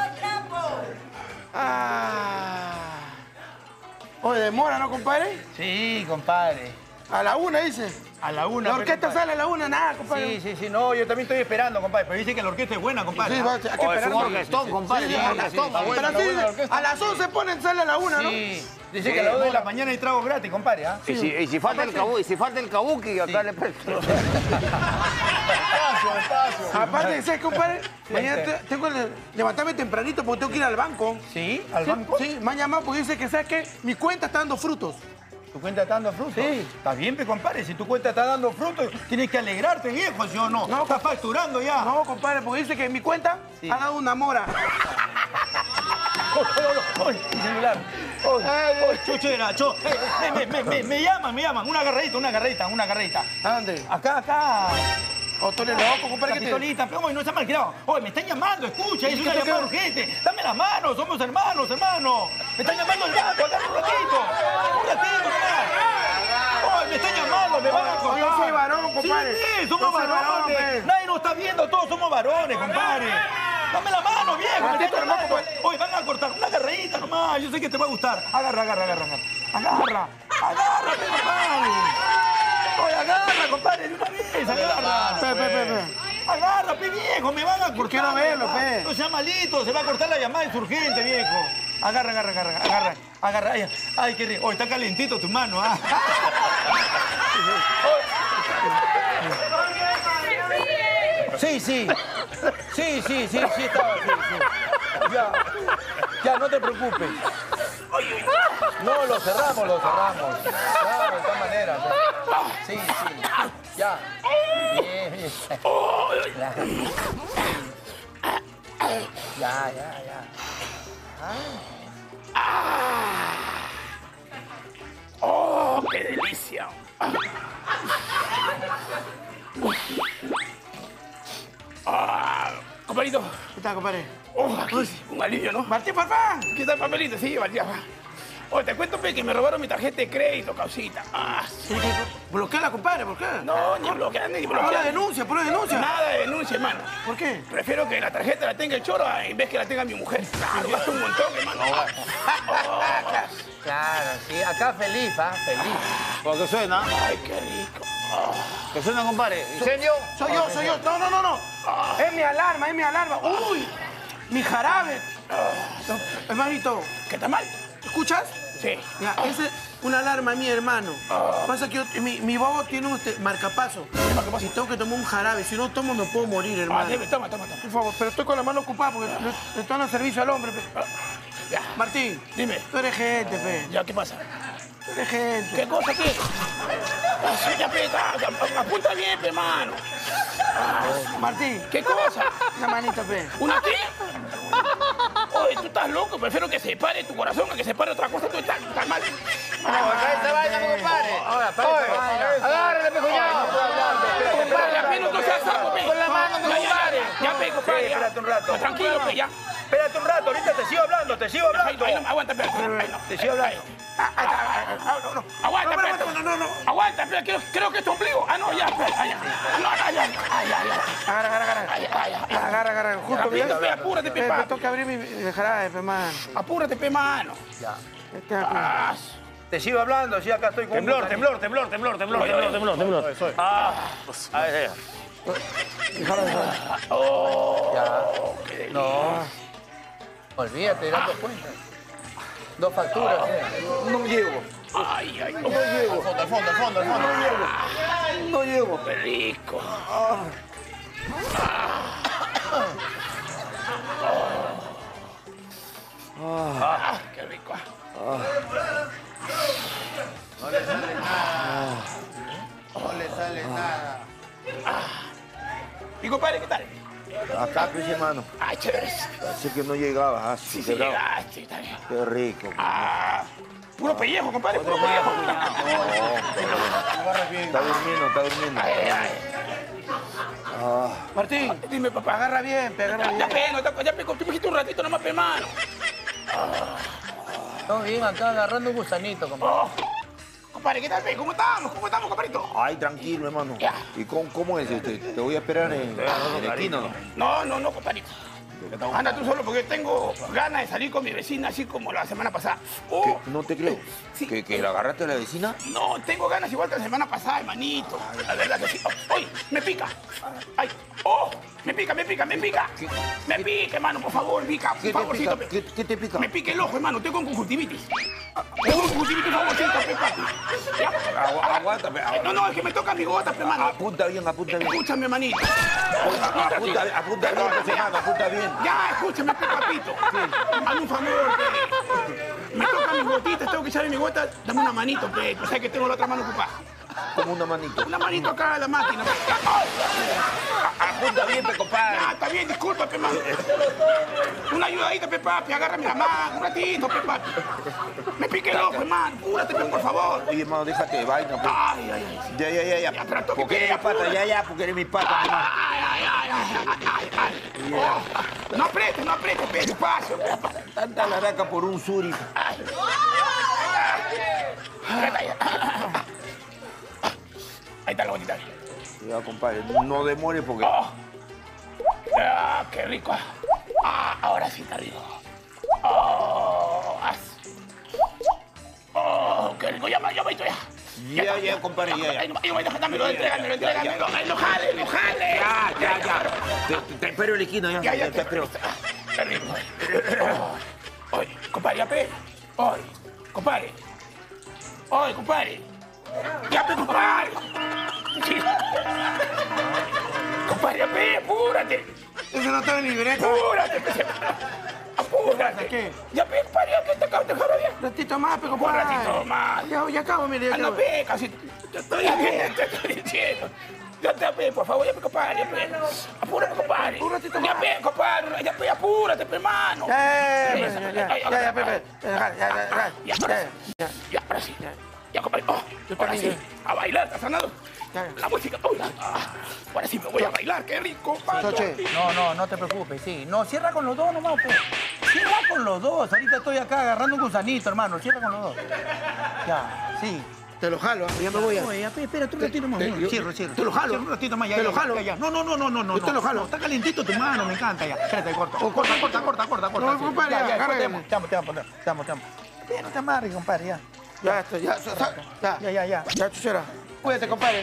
J: ¡Ah! Oye, ¿demora, no, compadre? Sí, compadre. ¿A la una, dice? A la una. ¿La orquesta sale a la una? Nada, compadre. Sí, sí, sí. No, yo también estoy esperando, compadre. Pero dice que la orquesta es buena, compadre. Sí, va, hay que
L: Oye, es
J: esperar.
L: un orquestón, compadre.
J: Sí,
L: es un
J: sí,
L: orquestón.
J: sí.
L: Está bueno,
J: Pero
L: está
J: sí,
L: buena la orquesta.
J: a las once ponen, sale a la una, ¿no? Sí. Dice
L: Sí.
J: que a las dos de la mañana hay trago gratis, compadre. ¿Ah?
L: Y si, y si falta el kabuki, si falta el kabuki, acá le presto.
V: Despacio, despacio.
J: Aparte, ¿sabes, compadre? Mañana te- tengo que levantarme tempranito porque tengo que ir al banco. ¿Sí? ¿Al banco? Sí, me han llamado porque dice que, ¿sabes qué? Mi cuenta está dando frutos. ¿Tu cuenta está dando frutos? Sí. Está bien, pe, compadre. Si tu cuenta está dando frutos, tienes que alegrarte, viejo, ¿sí o no? No, estás facturando ya. No, compadre, porque dice que mi cuenta ha dado una mora. ¡Ay, mi celular! ¡Ay, chuchera! Cho. Eh, me, me, me, me llaman, me llaman. Una agarradita, una agarradita, una agarradita. ¿A dónde? Acá, acá. Oh, tú eres loco, compadre. ¿Qué pistolita, pero hoy no se ha malcriado. Oye, me están llamando, escucha, es una llamada urgente. Dame las manos, somos hermanos, hermano. Me están llamando el banco, agarra un ratito. Un ratito, nomás. Oye, me están llamando, me van a cortar. Yo soy varón, compadre. Sí, somos
U: Yo soy varón,
J: varones.
U: pe.
J: Nadie nos está viendo, todos somos varones, compadre. Dame la mano, viejo. Me están llamando. Oye, van a cortar una agarradita nomás. Yo sé que te va a gustar. Agarra, agarra, agarra, agarra. Agarra, agarra, compadre. Oye, agarra, compadre, de una vez, agarra.
U: Pe, pe, pe, pe.
J: Agarra, pe, viejo, me van a cortar.
U: Quiero verlo, pe.
J: No sea malito, se va a cortar la llamada, es urgente, viejo. Agarra, agarra, agarra, agarra, agarra. Ay, ay, qué rico. Oye, está calentito tu mano, ¿ah? Sí, sí. Sí, sí, sí, sí, estaba, sí, sí. Ya, ya, no te preocupes. No, lo cerramos, lo cerramos. Claro, de todas maneras. Sí, sí. Ya. Bien, bien. Claro. Ya, ya, ya.
F: ¡Ah! ¡Oh, qué delicia! está, compadre?
P: Oh, aquí, un alivio, ¿no?
F: Martín Farfán.
P: Aquí está el papelito, sí, Martín Farfán. Oye, te cuento, pe, que me robaron mi tarjeta de crédito, causita. Ah, sí.
F: Bloqueala, compadre, ¿por qué?
P: No, ni bloquear, ni
F: Pon
P: bloquear.
F: la denuncia, pon la denuncia.
P: Nada de denuncia, hermano.
F: ¿Por qué?
P: Prefiero que la tarjeta la tenga el choro en vez que la tenga mi mujer. Claro, gasta un montón, hermano. Oh,
D: Claro, sí. Acá feliz, ¿ah? Feliz.
L: Porque suena.
P: Ay, qué rico.
L: Que suena, compadre.
D: ¿Incendio?
F: Soy yo, soy yo. No, no, no, no. Es mi alarma, es mi alarma. Uy, mi jarabe. No, hermanito.
P: ¿Qué está mal?
F: ¿Escuchas?
P: Sí.
F: Ya, esa es una alarma, mi hermano. Pasa que yo- mi, mi bobo tiene un este, marcapaso. Y tengo que tomar un jarabe. Si no tomo, no puedo morir, hermano.
P: Ah, debe, toma, toma, toma.
F: Por favor, pero estoy con la mano ocupada porque le, le estoy dando servicio al hombre. pe.
P: Ya.
F: Martín,
P: Dime.
F: tú eres gente, pe.
P: ¿Ya qué pasa?
F: Tú eres gente.
P: ¿Qué cosa qué? Ah, sí, ya, pe, ca- ca- apunta bien, pe, mano.
F: Martín.
P: ¿Qué cosa?
F: Una manita, pe.
P: ¿Una qué? Oye, tú estás loco. Prefiero que se pare tu corazón a que se pare otra cosa. Tú estás, estás mal.
D: Trae esta vaina, compadre. Ahora, agárrale, pe, cuñado.
P: Compadre, ya, pe, no seas sapo, pe.
D: Con la mano,
P: Ya, ya,
D: compadre.
P: ya, Ya, pe, compadre.
D: Sí,
P: ya.
D: espérate un rato.
P: Tranquilo, pe, ya.
D: Espérate un rato, ahorita te sigo hablando, te sigo hablando.
P: Ay, no, aguanta, pe. Ay, no.
D: Te sigo hablando.
P: Aguanta,
F: No,
P: pe.
F: no, no, no, no.
P: Aguanta, pe. Creo, creo que es tu ombligo. Ah, no, ya, pe. Ay, ya. No, no, ya. Ay, ya, ya.
F: Agarra, agarra, agarra.
P: Ay, ay, ay.
F: Agarra, agarra. Justo,
P: Apúrate,
F: mira.
P: pe, apúrate, pe,
F: Pe,
P: pa.
F: me toca abrir mi mi jarabe, pe, man.
P: Apúrate, pe, mano.
D: Ya.
F: Este es aquí.
P: Ah,
D: Te sigo hablando, sí, acá estoy con
L: Temblor,
D: un
L: temblor, temblor, temblor, temblor,
P: Oye,
L: temblor,
P: oye.
L: temblor, temblor. Ah, a ver,
P: oh.
D: Ya. No. Olvídate, date cuenta. Dos facturas, ¿eh?
L: no llego.
P: Ay, ay,
L: No llego.
D: Al fondo, al fondo, al fondo, al fondo.
L: No llego. No llego.
P: qué rico. Ah, qué rico.
D: No le sale nada. No le sale nada.
P: Y compadre, ¿qué tal?
I: Acá, pues, hermano.
P: Ay, chévere.
I: Parece que no llegabas. Ah,
P: Sí,
I: sí,
P: sí,
I: qué
P: llegaste, está bien.
I: Qué rico.
P: Ah, puro pellejo, compadre, puro pellejo.
I: Está durmiendo, está durmiendo.
P: Ay, ay.
I: Ah,
F: Martín,
P: Dime, papá.
F: agarra bien, pe, agarra
P: Ya,
F: bien.
P: pe, no, te- ya, pe, tú me dijiste un ratito nomás, pe, mano.
D: Todo bien, acá agarrando un gusanito, compadre.
P: Oh. Compadre, ¿qué tal, pe? ¿Cómo estamos? ¿Cómo estamos, compadrito?
I: Ay, tranquilo, hermano.
P: Ya.
I: ¿Y cómo, cómo es? Este, te voy a esperar en, en la esquina, ¿no?
P: No, no, no, compadrito. Anda tú solo porque tengo ganas de salir con mi vecina así como la semana pasada. Oh,
I: ¿Qué? No te creo. ¿Que, que la agarraste a la vecina?
P: no, tengo ganas igual que la semana pasada, hermanito. La verdad que sí. Oh, ¡Ay! ¡Me pica! ¡Ay! ¡Oh! ¡Me pica, me pica, me pica! ¡Me pica, hermano, por favor, pica!
I: ¿Qué
P: Por
I: te
P: favorcito,
I: pica?
P: pe.
I: ¿Qué, qué te pica?
P: Me pica el ojo, hermano. Tengo conjuntivitis. Tengo conjuntivitis, favorcito, pe, papi. ¿Ya?
I: Agu- aguanta, pe, agu-
P: No, no, es que me toca mi gota, pe, hermano.
I: Apunta bien, apunta bien.
P: Escúchame, hermanito.
I: Apunta, apunta bien, pues, hermano, apunta bien.
P: Ya, escúchame, pe, papito. Hazme un favor, pe. Me tocan mis gotitas, tengo que echarle mi gota. Dame una manito, pe. Tú sabes que tengo la otra mano ocupada.
I: Como una manito.
P: Una manito acá en la máquina, pe. Ay,
I: Apunta bien, pe, compadre.
P: ya, está bien, disculpa, pe, mano. Una ayudadita, pe, papi. Agárrame la mano, un ratito, pe, papi. Me pique el ojo, hermano. Cúrate, pe, por favor.
I: Oye, hermano, déjate de vaina, pues.
P: Ay, ay, ay.
I: Ya, ya, ya, ya.
P: Ya, pero toque,
I: Porque eres mi
P: pe,
I: pata,
P: apura.
I: ya, ya, porque eres mi pata, hermano.
P: Ay, ay, ay, ay, ay, ay, ay. Oh, no aprietes, no aprietes, pe, despacio, pe.
I: Tanta laraca por un suri.
P: Ahí está la gotita.
I: Ya, compadre, no demore porque...
P: Oh. Ah, qué rico. Ah, ahora sí está rico. Oh, as. Oh, qué rico. Ya, ya, ya, ya.
I: Ya, ya, compadre, ya, ya.
P: Ay, no, ay, no, dámelo, entrégamelo, entrégamelo. Ay, no jale, no jale.
I: Ya, ya, ya. Te, te- te espero en la esquina, ya.
P: Ya, ya,
I: te espero.
P: Qué rico. Oh. Oye, compadre, ya, pe. Oye, compadre. Oye, compadre. Ya, pe, compadre. Sí. Compadre, ya, pe, apúrate.
F: Eso no está en libreta.
P: Apúrate, pe. Apúrate.
F: ¿Qué?
P: Ya, pe, compadre, ya que te acabo de dejar bien.
F: Un ratito más, pe,
P: Un
F: compadre.
P: ratito más.
F: Ya, ya acabo, mire. Ya
P: Anda,
F: acabo.
P: pe, casi. Te estoy diciendo, te estoy diciendo. Ya te pe, por favor, ya pe, compadre, ya pe. Apúrate, compadre.
F: Un ratito
P: Ya
F: más.
P: pe, compadre, ya pe, apúrate, pe, hermano.
F: Ya, ya,
P: Sí,
F: ya,
P: esa-
F: ya, ya,
P: ay,
F: ya, ya,
P: ay,
F: Pepe. Ya, ya, ya,
P: Ya, ahora sí.
F: ya,
P: Ya, ahora sí.
F: Ya, compadre. Oh, ahora sí, a bailar, ¿estás sanado? La música. Oh, ah, ahora sí me voy a bailar, qué rico, compadre.
J: No, no, no te preocupes, sí. No, cierra con los dos nomás, pues. Cierra con los dos. Ahorita estoy acá agarrando un gusanito, hermano. Cierra con los dos. Ya, sí.
T: Te lo jalo, ya me voy a...
J: Oye, espera, un ratito más.
T: Te- yo-
J: Cierro, cierro.
T: te lo jalo.
J: Cierro un ratito más, ya.
T: Te
J: ya,
T: lo
J: ya,
T: jalo.
J: ya, ya. No, no, no, no, no, no.
T: Yo te lo jalo.
J: No, está calentito tu mano, me encanta ya. Espérate, corta. Oh, corta, corta, corta, corta, corta.
T: No,
J: sí.
T: compadre,
J: ya, ya,
T: agárrame.
J: te amo, te amo, te amo, te amo, te amo. Ya, no te amarres, compadre, ya.
T: Ya, esto, ya, sa- sa- ya,
J: Ya, ya, ya.
T: ya, chuchera. Cuídate, compadre.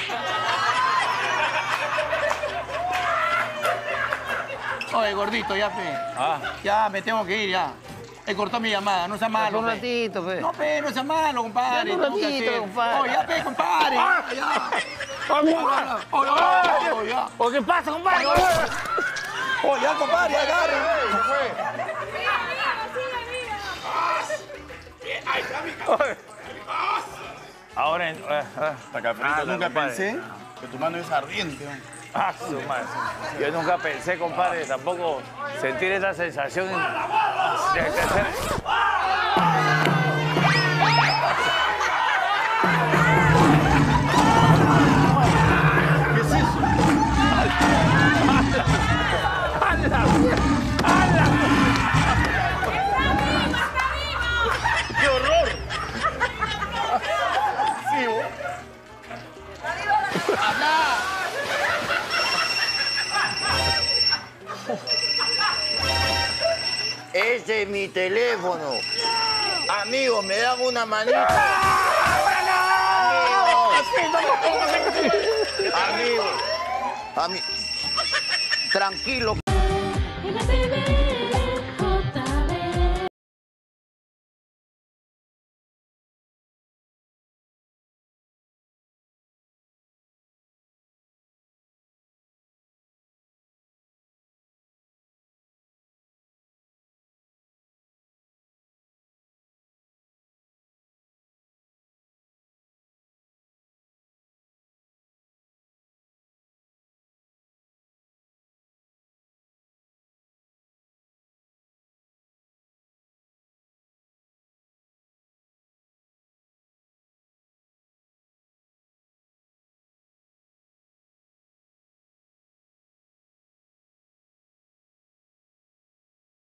J: Oye, gordito, ya, pe.
L: Ah.
J: Ya, me tengo que ir, ya. He cortado mi llamada, no sea malo,
T: un
J: pe.
T: ratito, pe.
J: No, pe, no sea malo, compadre.
T: Ya, un
J: tengo que
T: ratito,
J: hacer.
T: compadre.
J: Oye, ya, pe, compadre.
T: Ah.
J: Ya, ya. Oye, oye, oye, ya.
T: ¿O qué pasa, compadre?
J: Oye, ya, compadre, agarre.
L: Ahora, en- eh, eh.
V: Cafelito,
L: Anda,
V: nunca
L: compadre.
V: pensé que tu mano es ardiente. ¿no?
L: Ah, su madre. Yo nunca pensé, compadre, tampoco sentir esa sensación de, de ser...
V: ¿Qué es eso? ¡Qué horror! Sí, vos.
M: Ese es mi teléfono. Amigos, me dan una manita. Amigos. Amigos. Tranquilo.
K: En la T V